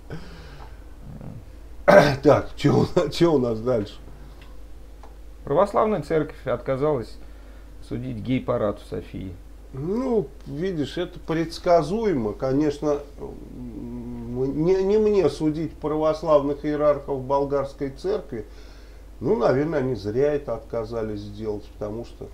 Так, что у нас дальше? Православная церковь отказалась судить гей-парад в Софии. Ну, видишь, это предсказуемо. Конечно, не, не мне судить православных иерархов болгарской церкви. Ну, наверное, они зря это отказались сделать, потому что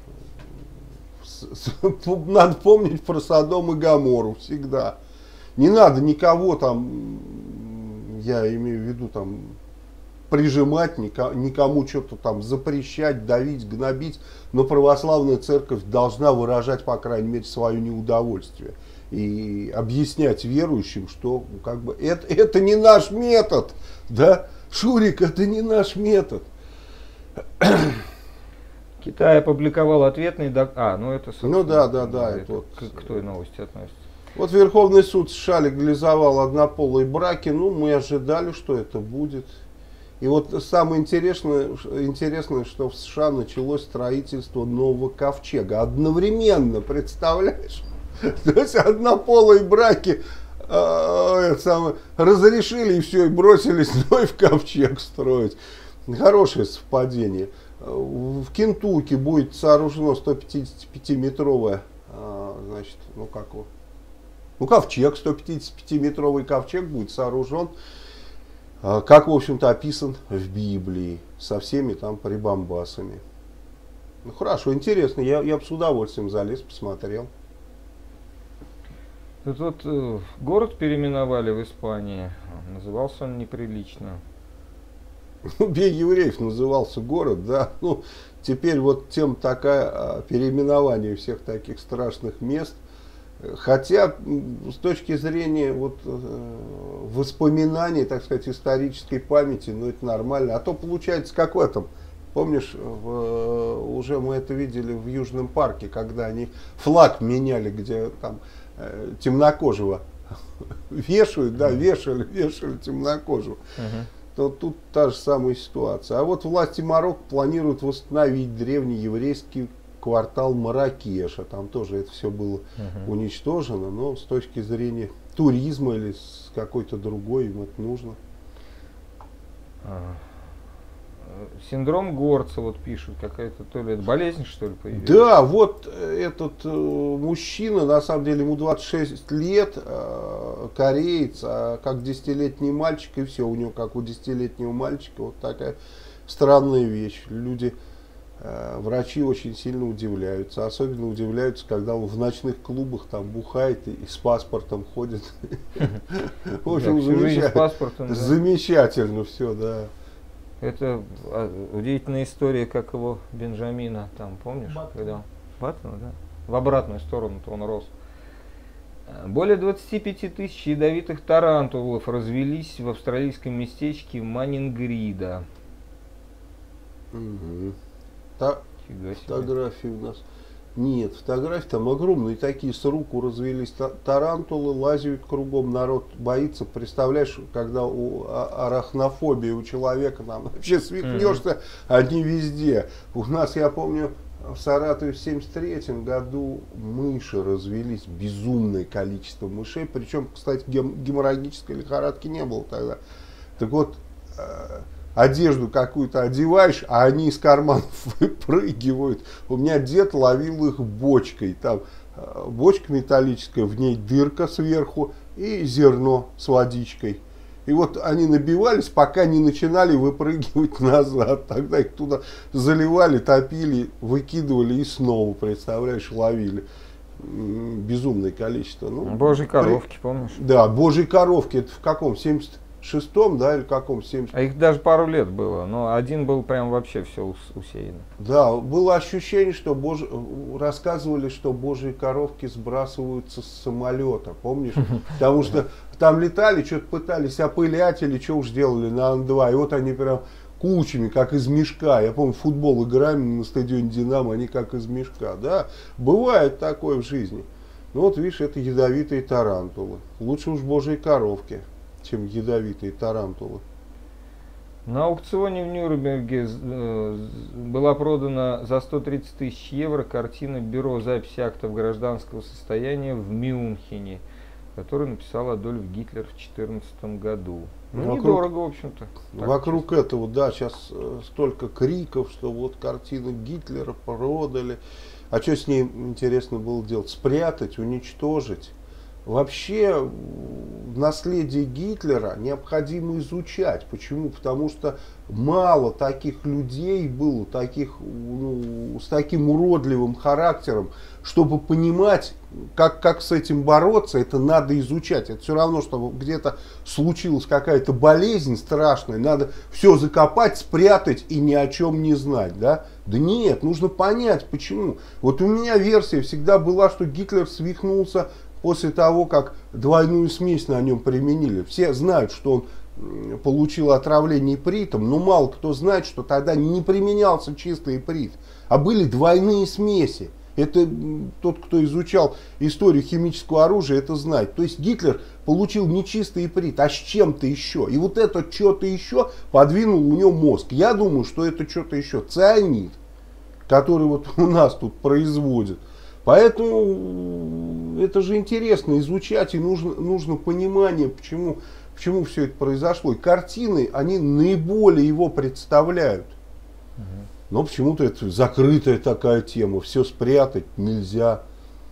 надо помнить про Содом и Гоморру всегда. Не надо никого там, я имею в виду, там, прижимать, никому что-то там запрещать, давить, гнобить. Но православная церковь должна выражать, по крайней мере, свое неудовольствие. И объяснять верующим, что как бы, это, это не наш метод. Да? Шурик, это не наш метод. Китай опубликовал ответный доклад. А, ну это, ну да, да, да. Это вот, к, к той новости относится. Вот Верховный суд США легализовал однополые браки. Ну, мы ожидали, что это будет. И вот самое интересное, интересное, что в США началось строительство нового ковчега. Одновременно, представляешь? То есть однополые браки э, самое, разрешили и все, и бросились вновь в ковчег строить. Хорошее совпадение. В Кентукки будет сооружено сто пятидесятипятиметровое, э, значит, ну как его, ну ковчег, сто пятидесятипятиметровый ковчег будет сооружен, как, в общем-то, описан в Библии, со всеми там прибамбасами. Ну, хорошо, интересно, я, я бы с удовольствием залез, посмотрел. Тут вот э, город переименовали в Испании, назывался он неприлично. Убей евреев назывался город, да. Ну, теперь вот тем такая а, переименование всех таких страшных мест. Хотя с точки зрения вот, воспоминаний, так сказать, исторической памяти, ну это нормально. А то получается как в этом, помнишь, в, уже мы это видели в Южном парке, когда они флаг меняли, где там э, темнокожего вешают, да, вешали, вешали темнокожего. Uh-huh. То тут та же самая ситуация. А вот власти Марокко планируют восстановить древний еврейский квартал Марракеша, там тоже это все было uh-huh. уничтожено, но с точки зрения туризма или с какой-то другой им это нужно. Uh-huh. Синдром Горца, вот пишут, какая-то то ли это болезнь, что ли, появилась? Да, вот этот э, мужчина, на самом деле ему двадцать шесть лет, э, кореец, а как десятилетний мальчик, и все, у него как у десятилетнего мальчика, вот такая странная вещь. Люди, э, врачи очень сильно удивляются, особенно удивляются, когда он в ночных клубах там бухает и с паспортом ходит. В общем, замечательно все, да. Это удивительная история, как его Бенджамина, там, помнишь? Баттона. Когда Баттона, да? В обратную сторону-то он рос. Более двадцати пяти тысяч ядовитых тарантулов развелись в австралийском местечке Манингрида. Угу. Та фотографии у нас нет. Фотографии там огромные такие, с руку развелись тарантулы, лазят кругом, народ боится. Представляешь, когда у арахнофобии у человека там вообще свихнешься, mm-hmm. они везде. У нас, я помню, в Саратове в семьдесят третьем году мыши развелись, безумное количество мышей. Причем, кстати, гем- геморрагической лихорадки не было тогда. Так вот, э- одежду какую-то одеваешь, а они из карманов выпрыгивают. У меня дед ловил их бочкой. Там э, бочка металлическая, в ней дырка сверху и зерно с водичкой. И вот они набивались, пока не начинали выпрыгивать назад. Тогда их туда заливали, топили, выкидывали и снова, представляешь, ловили. Безумное количество. Ну, Божьи коровки, при... помнишь? Да, божьи коровки. Это в каком? семьдесят шестом, да, или каком? семьдесят... А их даже пару лет было, но один был прям вообще все усеяно. Да, было ощущение, что Бож... рассказывали, что божьи коровки сбрасываются с самолета, помнишь? Потому что там летали, что-то пытались опылять или что уж делали на Ан два, и вот они прям кучами, как из мешка. Я помню, в футбол играем на стадионе Динамо, они как из мешка, да. Бывает такое в жизни. Ну вот видишь, это ядовитые тарантулы. Лучше уж божьи коровки, чем ядовитые тарантулы. На аукционе в Нюрнберге э, была продана за сто тридцать тысяч евро картина «Бюро записи актов гражданского состояния» в Мюнхене, которую написал Адольф Гитлер в две тысячи четырнадцатом году. Ну, вокруг, недорого, в общем-то. Вокруг честно. этого, да, сейчас э, столько криков, что вот картину Гитлера продали. А что с ней, интересно было делать? Спрятать, уничтожить? Вообще наследие Гитлера необходимо изучать. Почему? Потому что мало таких людей было, таких, ну, с таким уродливым характером, чтобы понимать, как, как с этим бороться, это надо изучать. Это все равно, что где-то случилась какая-то болезнь страшная, надо все закопать, спрятать и ни о чем не знать. Да? Да нет, нужно понять, почему. Вот у меня версия всегда была, что Гитлер свихнулся после того, как двойную смесь на нем применили. Все знают, что он получил отравление ипритом, но мало кто знает, что тогда не применялся чистый иприт, а были двойные смеси. Это тот, кто изучал историю химического оружия, это знает. То есть Гитлер получил не чистый иприт, а с чем-то еще. И вот это что-то еще подвинул у него мозг. Я думаю, что это что-то еще цианид, который вот у нас тут производят. Поэтому это же интересно изучать, и нужно, нужно понимание, почему, почему все это произошло. И картины, они наиболее его представляют. Угу. Но почему-то это закрытая такая тема, все спрятать нельзя.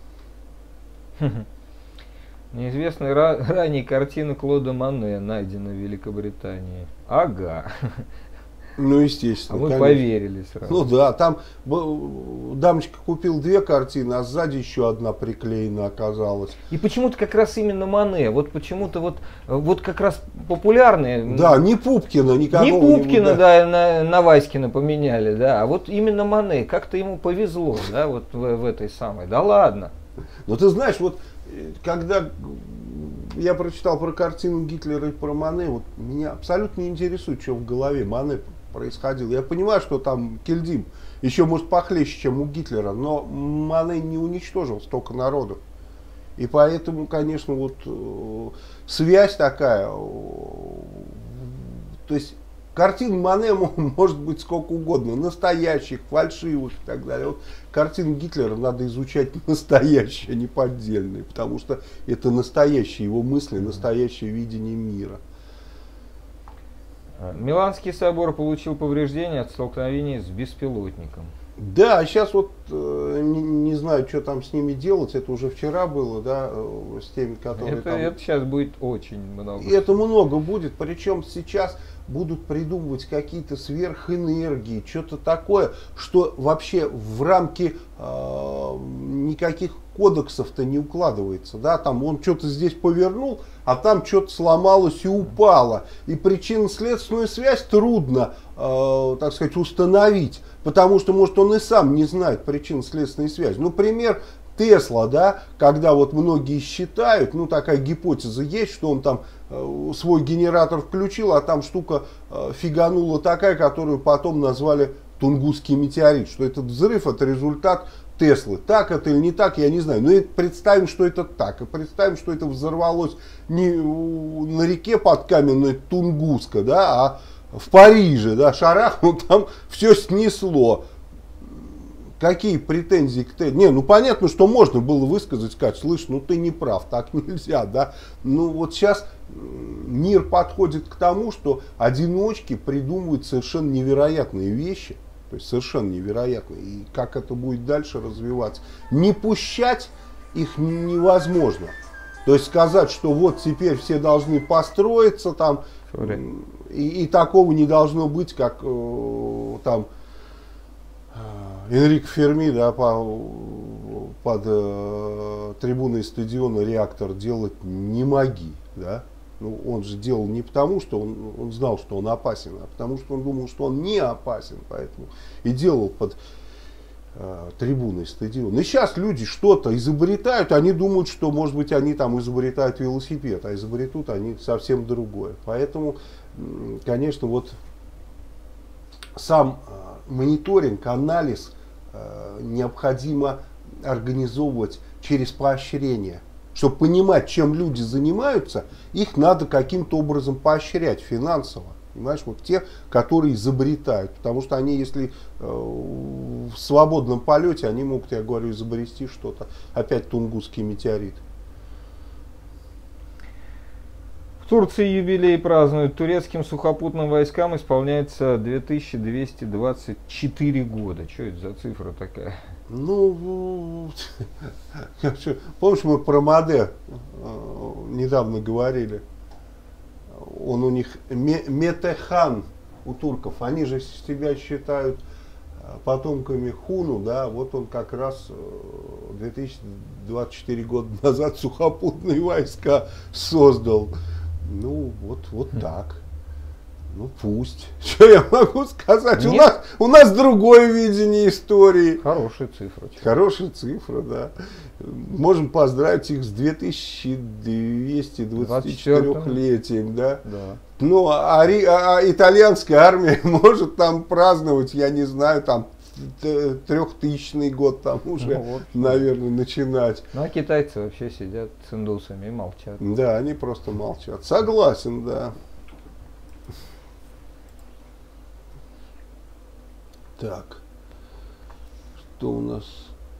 Неизвестные ра- ранее картины Клода Моне найдены в Великобритании. Ага. Ну, естественно. А мы конечно. поверили сразу. Ну да, там дамочка купил две картины, а сзади еще одна приклеена оказалась. И почему-то как раз именно Моне, вот почему-то вот, вот как раз популярные. Да, не Пупкина, никакого. Не Пупкина, да, на, на Васькина поменяли, да, а вот именно Моне, как-то ему повезло, да, вот в, в этой самой, да ладно. Но ты знаешь, вот когда я прочитал про картину Гитлера и про Моне, вот меня абсолютно не интересует, что в голове Моне происходило. Я понимаю, что там Кильдим еще может похлеще, чем у Гитлера, но Моне не уничтожил столько народу. И поэтому, конечно, вот э, связь такая, э, то есть картин Моне может быть сколько угодно, настоящих, фальшивых и так далее. Вот картины Гитлера надо изучать настоящие, а не поддельные, потому что это настоящие его мысли, настоящее видение мира. Миланский собор получил повреждения от столкновения с беспилотником. Да, сейчас вот э, не, не знаю, что там с ними делать. Это уже вчера было, да, э, с теми, которые это, там... это сейчас будет очень много. И это много будет, причем сейчас будут придумывать какие-то сверхэнергии, что-то такое, что вообще в рамки э, никаких кодексов-то не укладывается. Да? Там он что-то здесь повернул, а там что-то сломалось и упало. И причинно-следственную связь трудно, э, так сказать, установить, потому что, может, он и сам не знает причинно-следственной связи. Ну, пример Тесла, да, когда вот многие считают, ну, такая гипотеза есть, что он там э, свой генератор включил, а там штука э, фиганула такая, которую потом назвали Тунгусский метеорит, что этот взрыв — это результат Теслы. Так это или не так, я не знаю. Но представим, что это так. И представим, что это взорвалось не на реке под каменной Тунгуска, да, а в Париже, да, шарахнул, там все снесло. Какие претензии к Тесле? Не, ну понятно, что можно было высказать, сказать, слышь, ну ты не прав, так нельзя, да. Ну вот сейчас мир подходит к тому, что одиночки придумывают совершенно невероятные вещи. То есть совершенно невероятно. И как это будет дальше развиваться. Не пущать их невозможно. То есть сказать, что вот теперь все должны построиться там. И, и такого не должно быть, как э, там э, Энрико Ферми, да, по, под э, трибуной стадиона реактор делать не моги. Да? Ну, он же делал не потому, что он, он знал, что он опасен, а потому что он думал, что он не опасен, поэтому и делал под э, трибуной стадиона. И сейчас люди что-то изобретают, они думают, что, может быть, они там изобретают велосипед, а изобретут они совсем другое. Поэтому, конечно, вот сам э, мониторинг, анализ э, необходимо организовывать через поощрение. Чтобы понимать, чем люди занимаются, их надо каким-то образом поощрять финансово. Понимаешь, вот те, которые изобретают. Потому что они, если э, в свободном полете, они могут, я говорю, изобрести что-то. Опять Тунгусский метеорит. В Турции юбилей празднуют. Турецким сухопутным войскам исполняется две тысячи двести двадцать четыре года. Что это за цифра такая? Ну, помнишь, мы про Маде недавно говорили. Он у них Метехан у турков. Они же себя считают потомками Хуну, да, вот он как раз две тысячи двадцать четыре года назад сухопутные войска создал. Ну, вот, вот так. Ну, пусть. Что я могу сказать? У нас, у нас другое видение истории. Хорошая цифра. Хорошая цифра, да. Можем поздравить их с две тысячи двумястами двадцатью четырёхлетием, да. Да. Ну, а, а, а итальянская армия может там праздновать, я не знаю, там трехтысячный год там уже, ну, вот, наверное, начинать. Ну, а китайцы вообще сидят с индусами и молчат. Да, они просто молчат. Согласен, да. Так, что у нас?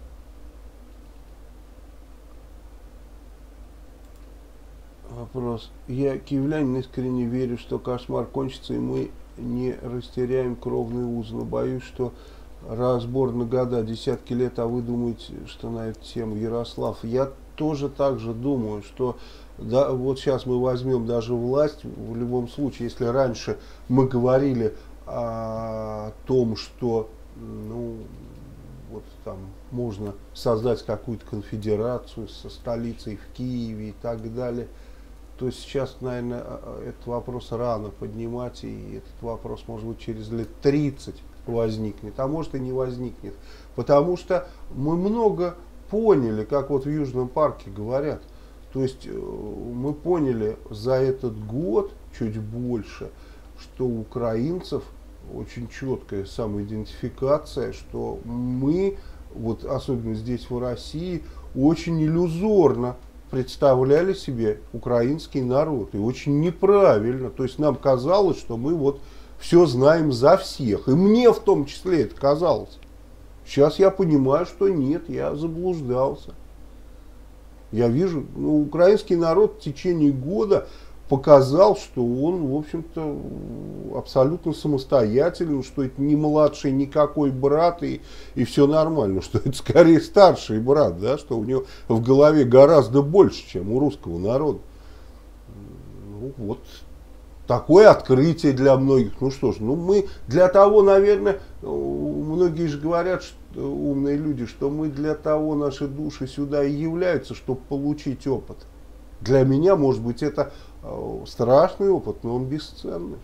Вопрос. Я, киевлянин, искренне верю, что кошмар кончится, и мы не растеряем кровные узы. Но боюсь, что разбор на года, десятки лет, а вы думаете, что на эту тему, Ярослав? Я тоже так же думаю, что да, вот сейчас мы возьмем даже власть, в любом случае, если раньше мы говорили о том, что ну, вот там можно создать какую-то конфедерацию со столицей в Киеве и так далее, то сейчас, наверное, этот вопрос рано поднимать, и этот вопрос, может быть, через лет тридцать возникнет, а может и не возникнет. Потому что мы много поняли, как вот в Южном парке говорят, то есть мы поняли за этот год, чуть больше, что у украинцев очень четкая самоидентификация, что мы, вот особенно здесь в России, очень иллюзорно представляли себе украинский народ. И очень неправильно. То есть нам казалось, что мы вот все знаем за всех. И мне в том числе это казалось. Сейчас я понимаю, что нет, я заблуждался. Я вижу, ну, украинский народ в течение года показал, что он, в общем-то, абсолютно самостоятельный, что это не младший никакой брат, и, и все нормально, что это скорее старший брат, да, что у него в голове гораздо больше, чем у русского народа. Ну, вот такое открытие для многих. Ну что ж, ну мы для того, наверное, многие же говорят, что, умные люди, что мы для того, наши души сюда и являются, чтобы получить опыт. Для меня, может быть, это страшный опыт, но он бесценный.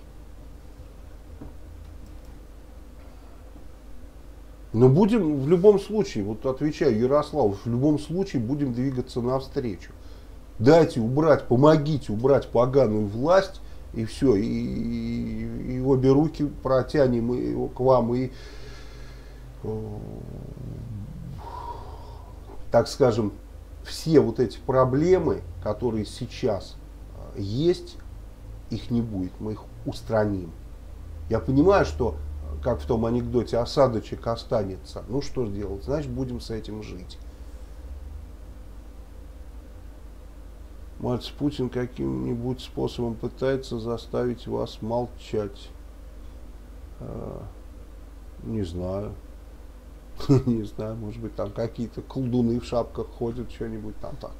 Но будем в любом случае, вот отвечаю Ярославу, в любом случае будем двигаться навстречу. Дайте убрать, помогите убрать поганую власть, и все, и, и, и обе руки протянем и, к вам, и, так скажем, все вот эти проблемы, которые сейчас есть, их не будет, мы их устраним. Я понимаю, что, как в том анекдоте, осадочек останется. Ну что делать? Значит, будем с этим жить. Мальцев, Путин каким-нибудь способом пытается заставить вас молчать. А, не знаю. Не знаю, может быть, там какие-то колдуны в шапках ходят, что-нибудь там так.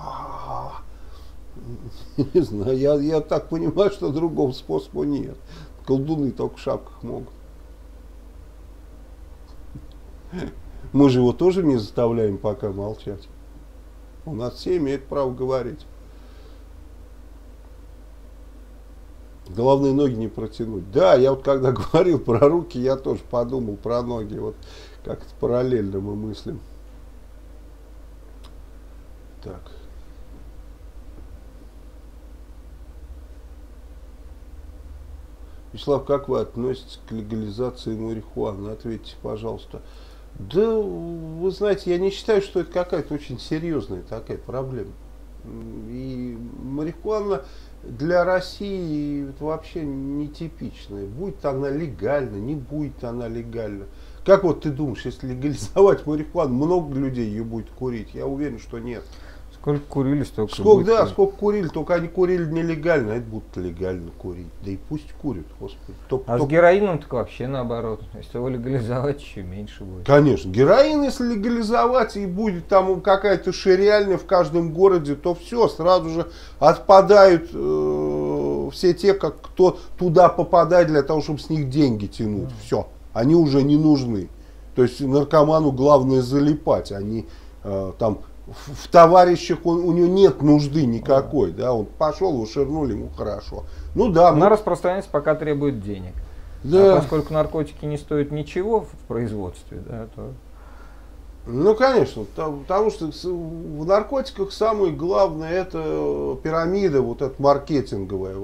Не знаю, я, я так понимаю, что другого способа нет. Колдуны только в шапках могут. Мы же его тоже не заставляем пока молчать. У нас все имеют право говорить. Главное, ноги не протянуть. Да, я вот когда говорил про руки, я тоже подумал про ноги. Вот как-то параллельно мы мыслим. Так. Вячеслав, как вы относитесь к легализации марихуаны? Ответьте, пожалуйста. Да, вы знаете, я не считаю, что это какая-то очень серьезная такая проблема. И марихуана для России это вообще нетипичная. Будет она легальна, не будет она легальна. Как вот ты думаешь, если легализовать марихуану, много людей ее будет курить? Я уверен, что нет. Сколько курили, столько Сколько, будет да, курить. сколько курили, только они курили нелегально, а это будут легально курить. Да и пусть курят, господи. Только, А только... с героином так вообще наоборот. Если его легализовать, еще меньше будет. Конечно, героин, если легализовать и будет там какая-то шириальня в каждом городе, то все, сразу же отпадают э, все те, как, кто туда попадает для того, чтобы с них деньги тянуть. Mm. Все, они уже не нужны. То есть наркоману главное залипать, они э, там... В товарищах он, у него нет нужды никакой, да, он пошел, ушернули ему хорошо. Ну да. Она мы... распространяется, пока требует денег. Да. А поскольку наркотики не стоят ничего в производстве, да, то... Ну, конечно, потому что в наркотиках самое главное это пирамида, вот это маркетинговая,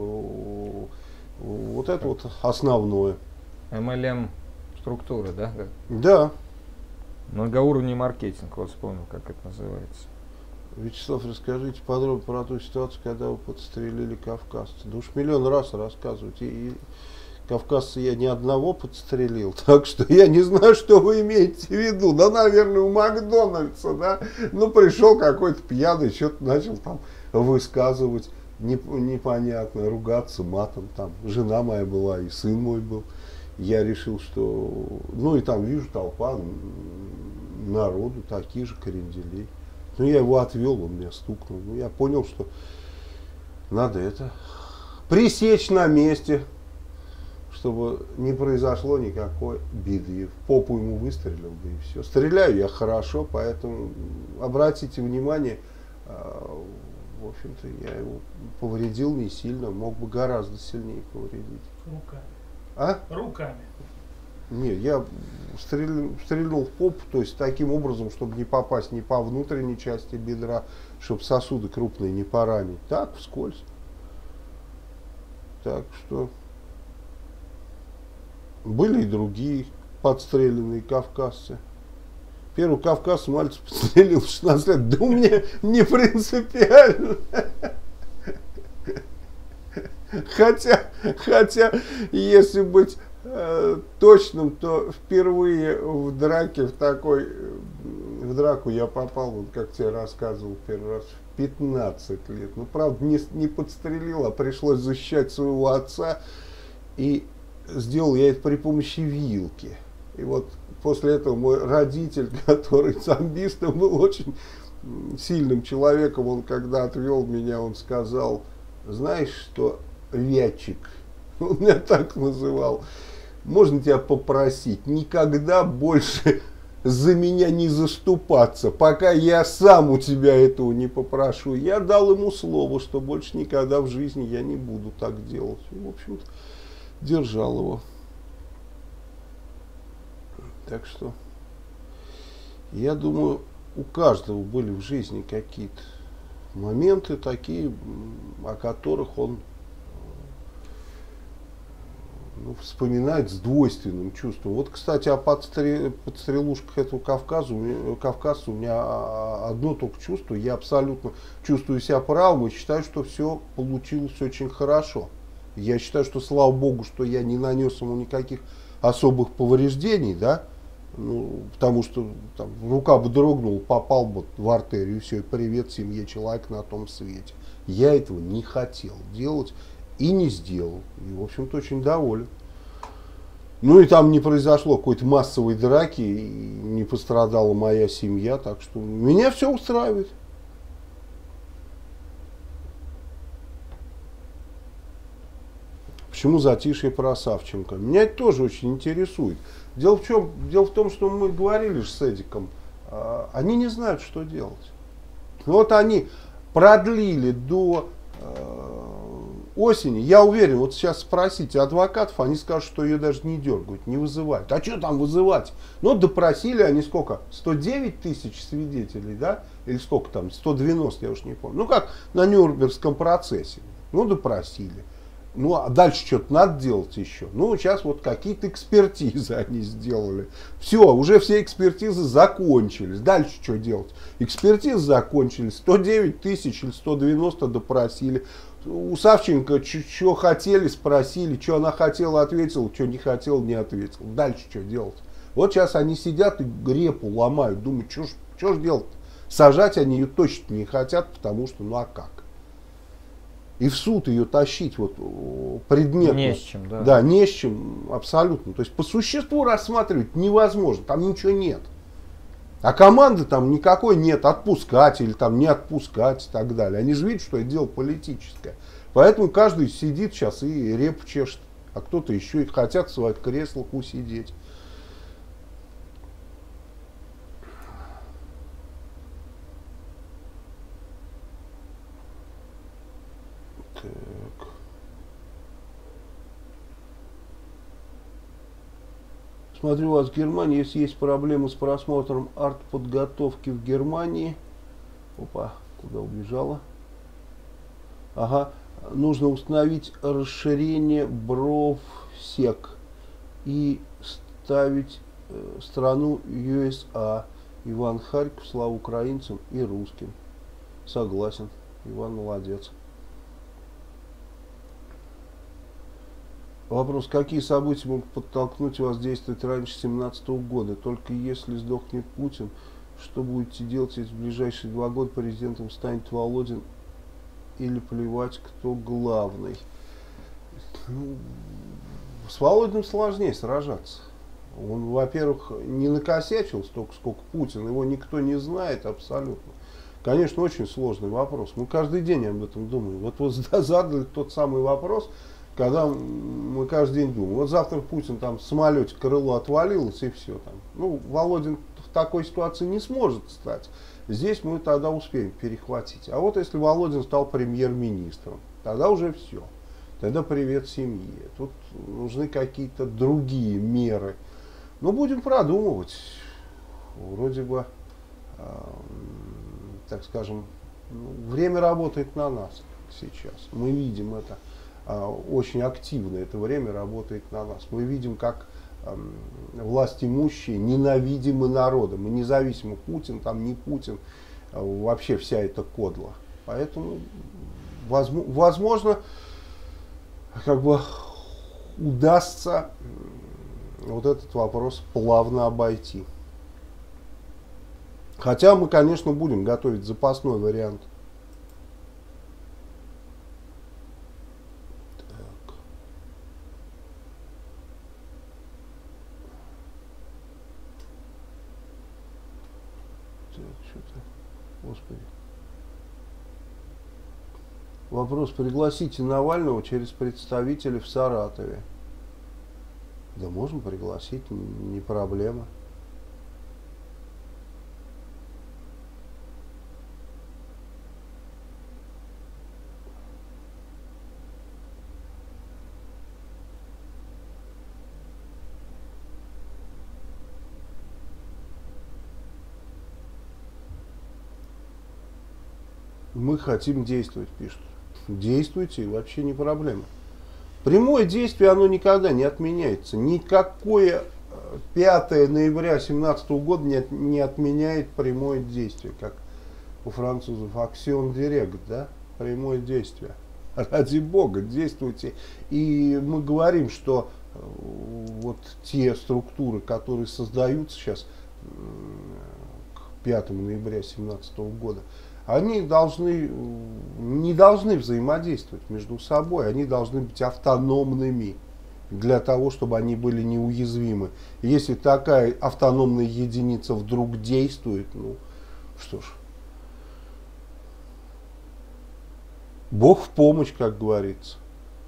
вот это вот основное. эм эл эм структура, да? Да. Многоуровневый маркетинг, вот вспомнил, как это называется. Вячеслав, расскажите подробно про ту ситуацию, когда вы подстрелили кавказца. Да уж миллион раз рассказывать. И, и кавказца я ни одного подстрелил, так что я не знаю, что вы имеете в виду. Да, наверное, у Макдональдса, да. Ну, пришел какой-то пьяный, что-то начал там высказывать неп непонятно, ругаться матом. Там жена моя была и сын мой был. Я решил, что... Ну и там вижу толпа народу, такие же кренделей. Ну я его отвел, он меня стукнул. Ну я понял, что надо это пресечь на месте, чтобы не произошло никакой беды. В попу ему выстрелил, да и все. Стреляю я хорошо, поэтому обратите внимание, в общем-то я его повредил не сильно, мог бы гораздо сильнее повредить. Руками. А? Руками. Нет, я стрельнул, стрельнул в попу, то есть таким образом, чтобы не попасть ни по внутренней части бедра, чтобы сосуды крупные не поранить. Так, вскользь. Так что были и другие подстреленные кавказцы. Первый кавказец мальчик подстрелил в шестнадцать лет. Да у меня не принципиально. Хотя, хотя, если быть э, точным, то впервые в драке, в такой, в драку я попал, вот как тебе рассказывал первый раз, в пятнадцать лет. Ну, правда, не, не подстрелил, а пришлось защищать своего отца. И сделал я это при помощи вилки. И вот после этого мой родитель, который самбистом был очень сильным человеком, он когда отвел меня, он сказал: знаешь что, Вятчик, он меня так называл, можно тебя попросить никогда больше за меня не заступаться, пока я сам у тебя этого не попрошу. Я дал ему слово, что больше никогда в жизни я не буду так делать. И, в общем-то, держал его. Так что, я думаю, у каждого были в жизни какие-то моменты такие, о которых он ну, вспоминает с двойственным чувством. Вот, кстати, о подстрел, подстрелушках этого Кавказа, Кавказа у меня одно только чувство. Я абсолютно чувствую себя правым и считаю, что все получилось очень хорошо. Я считаю, что слава богу, что я не нанес ему никаких особых повреждений, да, ну, потому что там, рука бы дрогнула, попал бы в артерию, все, привет семье, человек на том свете. Я этого не хотел делать и не сделал. И, в общем-то, очень доволен. Ну и там не произошло какой-то массовой драки, и не пострадала моя семья, так что меня все устраивает. Почему затишье про Савченко? Меня это тоже очень интересует. Дело в чем? Дело в том, что мы говорили с Эдиком, э, они не знают, что делать. Вот они продлили до э, осени. Я уверен, вот сейчас спросите адвокатов, они скажут, что ее даже не дергают, не вызывают. А что там вызывать? Ну, допросили они сколько? сто девять тысяч свидетелей, да? Или сколько там? сто девяносто, я уж не помню. Ну, как на Нюрнбергском процессе. Ну, допросили. Ну, а дальше что-то надо делать еще. Ну, сейчас вот какие-то экспертизы они сделали. Все, уже все экспертизы закончились. Дальше что делать? Экспертизы закончились. сто девять тысяч или сто девяносто допросили. у Савченко что хотели, спросили, что она хотела, ответила, что не хотела, не ответила. Дальше что делать? Вот сейчас они сидят и репу ломают, думают, что ж делать? Сажать они ее точно не хотят, потому что, ну а как? И в суд ее тащить вот предметно. Не с чем, да. Да, не с чем абсолютно. То есть по существу рассматривать невозможно, там ничего нет. А команды там никакой нет, отпускать или там не отпускать и так далее. Они же видят, что это дело политическое. Поэтому каждый сидит сейчас и репу чешет. А кто-то еще и хотят в своих креслах усидеть. Так. Смотрю, у вас в Германии, если есть проблемы с просмотром артподготовки в Германии. Опа, куда убежала? Ага, нужно установить расширение бровсек и ставить э, страну ю эс эй. Иван Харьков, слава украинцам и русским. Согласен, Иван молодец. Вопрос, какие события могут подтолкнуть вас действовать раньше семнадцатого года? Только если сдохнет Путин, что будете делать, если в ближайшие два года президентом станет Володин, или плевать, кто главный? Ну, с Володиным сложнее сражаться. Он, во-первых, не накосячил столько, сколько Путин, его никто не знает абсолютно. Конечно, очень сложный вопрос. Мы каждый день об этом думаем. Вот, вот задали тот самый вопрос, когда мы каждый день думаем, вот завтра Путин там в самолете крыло отвалилось и все там. Ну, Володин в такой ситуации не сможет стать. Здесь мы тогда успеем перехватить. А вот если Володин стал премьер-министром, тогда уже все. Тогда привет семье. Тут нужны какие-то другие меры. Но будем продумывать. Вроде бы, э, так скажем, время работает на нас сейчас. Мы видим это. Очень активно это время работает на нас. Мы видим, как э, власть имущие ненавидимы народом. И независимо, Путин, там не Путин, э, вообще вся эта кодла. Поэтому, возможно, возможно, как бы удастся вот этот вопрос плавно обойти. Хотя мы, конечно, будем готовить запасной вариант. Господи. Вопрос. Пригласите Навального через представителей в Саратове. Да можно пригласить, не проблема. Мы хотим действовать, пишут. Действуйте, вообще не проблема. Прямое действие, оно никогда не отменяется. Никакое пятое ноября две тысячи семнадцатого года не, от, не отменяет прямое действие, как у французов аксион директ, да? Прямое действие. Ради Бога, действуйте. И мы говорим, что вот те структуры, которые создаются сейчас к пятому ноября две тысячи семнадцатого года, они должны, не должны взаимодействовать между собой, они должны быть автономными для того, чтобы они были неуязвимы. Если такая автономная единица вдруг действует, ну что ж, Бог в помощь, как говорится.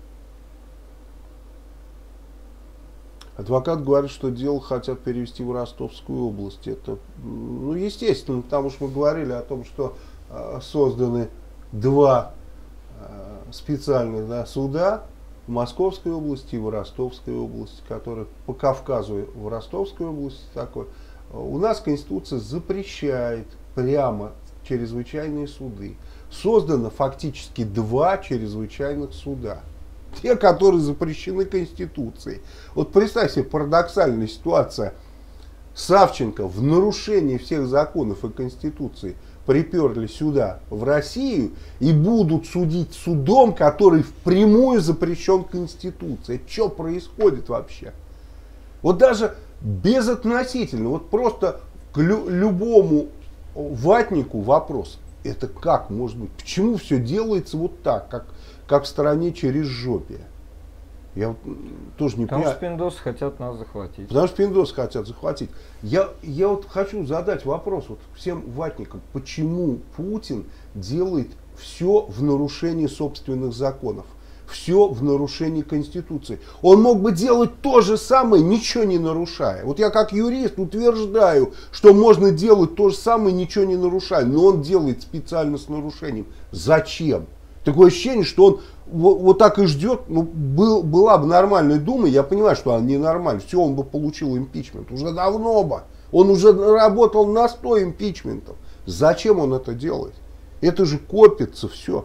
Адвокат говорит, что дело хотят перевести в Ростовскую область. Это, ну, естественно, потому что мы говорили о том, что созданы два специальных, да, суда в Московской области и в Ростовской области, которые по Кавказу в Ростовской области такой. У нас Конституция запрещает прямо чрезвычайные суды. Создано фактически два чрезвычайных суда. Те, которые запрещены Конституцией. Вот представь себе парадоксальная ситуация. Савченко в нарушении всех законов и Конституции приперли сюда, в Россию, и будут судить судом, который впрямую запрещен Конституцией. Что происходит вообще? Вот даже безотносительно, вот просто к лю- любому ватнику вопрос. Это как может быть? Почему все делается вот так, как, как в стране через жопе? Я вот тоже не Потому понимаю. что пиндосы хотят нас захватить. Потому что пиндосы хотят захватить. Я, я вот хочу задать вопрос вот всем ватникам. Почему Путин делает все в нарушении собственных законов? Все в нарушении Конституции. Он мог бы делать то же самое, ничего не нарушая. Вот я как юрист утверждаю, что можно делать то же самое, ничего не нарушая. Но он делает специально с нарушением. Зачем? Такое ощущение, что он вот, вот так и ждет. Ну, был, была бы нормальная дума, я понимаю, что она ненормальная. Все, он бы получил импичмент. Уже давно бы. Он уже работал на сто импичментов. Зачем он это делает? Это же копится все.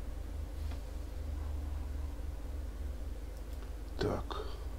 Так.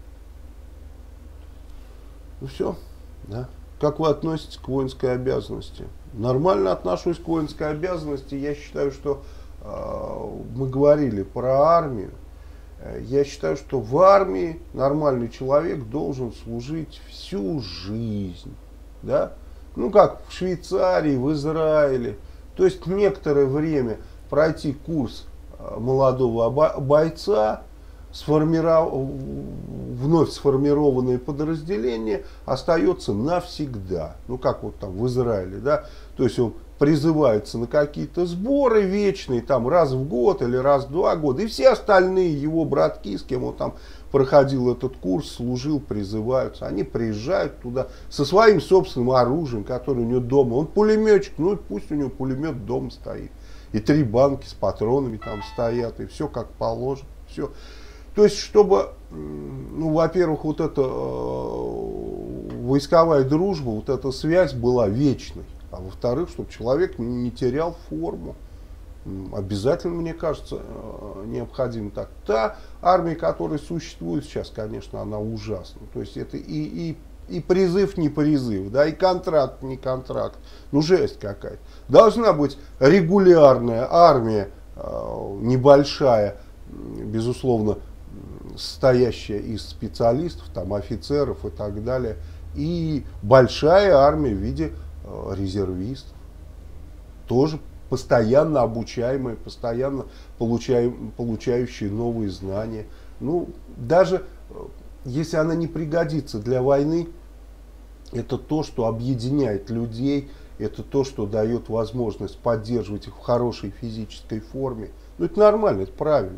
Ну все, да. Как вы относитесь к воинской обязанности? Нормально отношусь к воинской обязанности. Я считаю, что э, мы говорили про армию. Я считаю, что в армии нормальный человек должен служить всю жизнь. Да? Ну как в Швейцарии, в Израиле. То есть некоторое время пройти курс молодого бойца, Сформиров... вновь сформированное подразделение остается навсегда. Ну, как вот там в Израиле, да. То есть он призывается на какие-то сборы вечные, там раз в год или раз в два года. И все остальные его братки, с кем он там проходил этот курс, служил, призываются. Они приезжают туда со своим собственным оружием, которое у него дома. Он пулеметчик, ну и пусть у него пулемет дома стоит. И три банки с патронами там стоят, и все как положено. Все. То есть, чтобы, ну, во-первых, вот эта э, войсковая дружба, вот эта связь была вечной. А во-вторых, чтобы человек не терял форму. Обязательно, мне кажется, э, необходимо так. Та армия, которая существует сейчас, конечно, она ужасна. То есть, это и, и, и призыв не призыв, да, и контракт не контракт. Ну, жесть какая-то. Должна быть регулярная армия, э, небольшая, безусловно, состоящая из специалистов, там, офицеров и так далее, и большая армия в виде э, резервистов, тоже постоянно обучаемые, постоянно получаем, получающие новые знания. Ну, даже э, если она не пригодится для войны, это то, что объединяет людей, это то, что дает возможность поддерживать их в хорошей физической форме. Ну, это нормально, это правильно.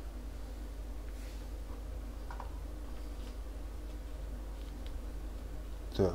Так.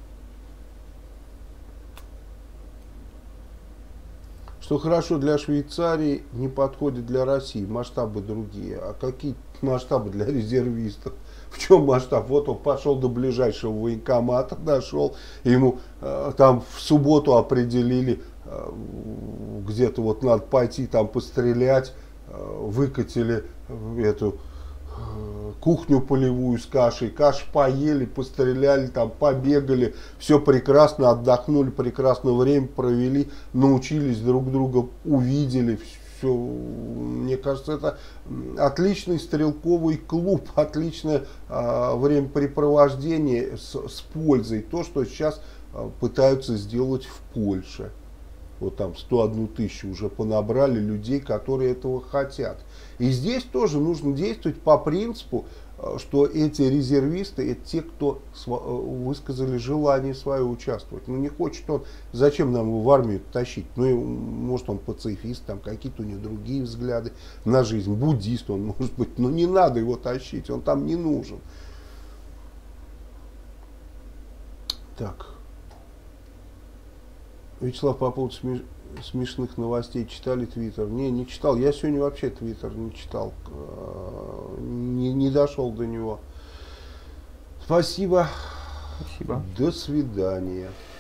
Что хорошо для Швейцарии, не подходит для России. Масштабы другие. А какие масштабы для резервистов? В чем масштаб? Вот он пошел до ближайшего военкомата, дошел. Ему э, там в субботу определили, э, где-то вот надо пойти там пострелять. Э, выкатили эту кухню полевую с кашей, каш поели, постреляли, там побегали, все прекрасно, отдохнули, прекрасно время провели, научились друг друга, увидели, все. Мне кажется, это отличный стрелковый клуб, отличное э, времяпрепровождение с, с пользой, то, что сейчас э, пытаются сделать в Польше. Вот там сто одну тысячу уже понабрали людей, которые этого хотят. И здесь тоже нужно действовать по принципу, что эти резервисты, это те, кто высказали желание свое участвовать. Ну не хочет он, зачем нам его в армию тащить? Ну может он пацифист, там какие-то у него другие взгляды на жизнь, буддист он может быть, но не надо его тащить, он там не нужен. Так. Вячеслав, по поводу смеш... смешных новостей читали Твиттер? Не, не читал. Я сегодня вообще Твиттер не читал. Не, не дошел до него. Спасибо. Спасибо. До свидания.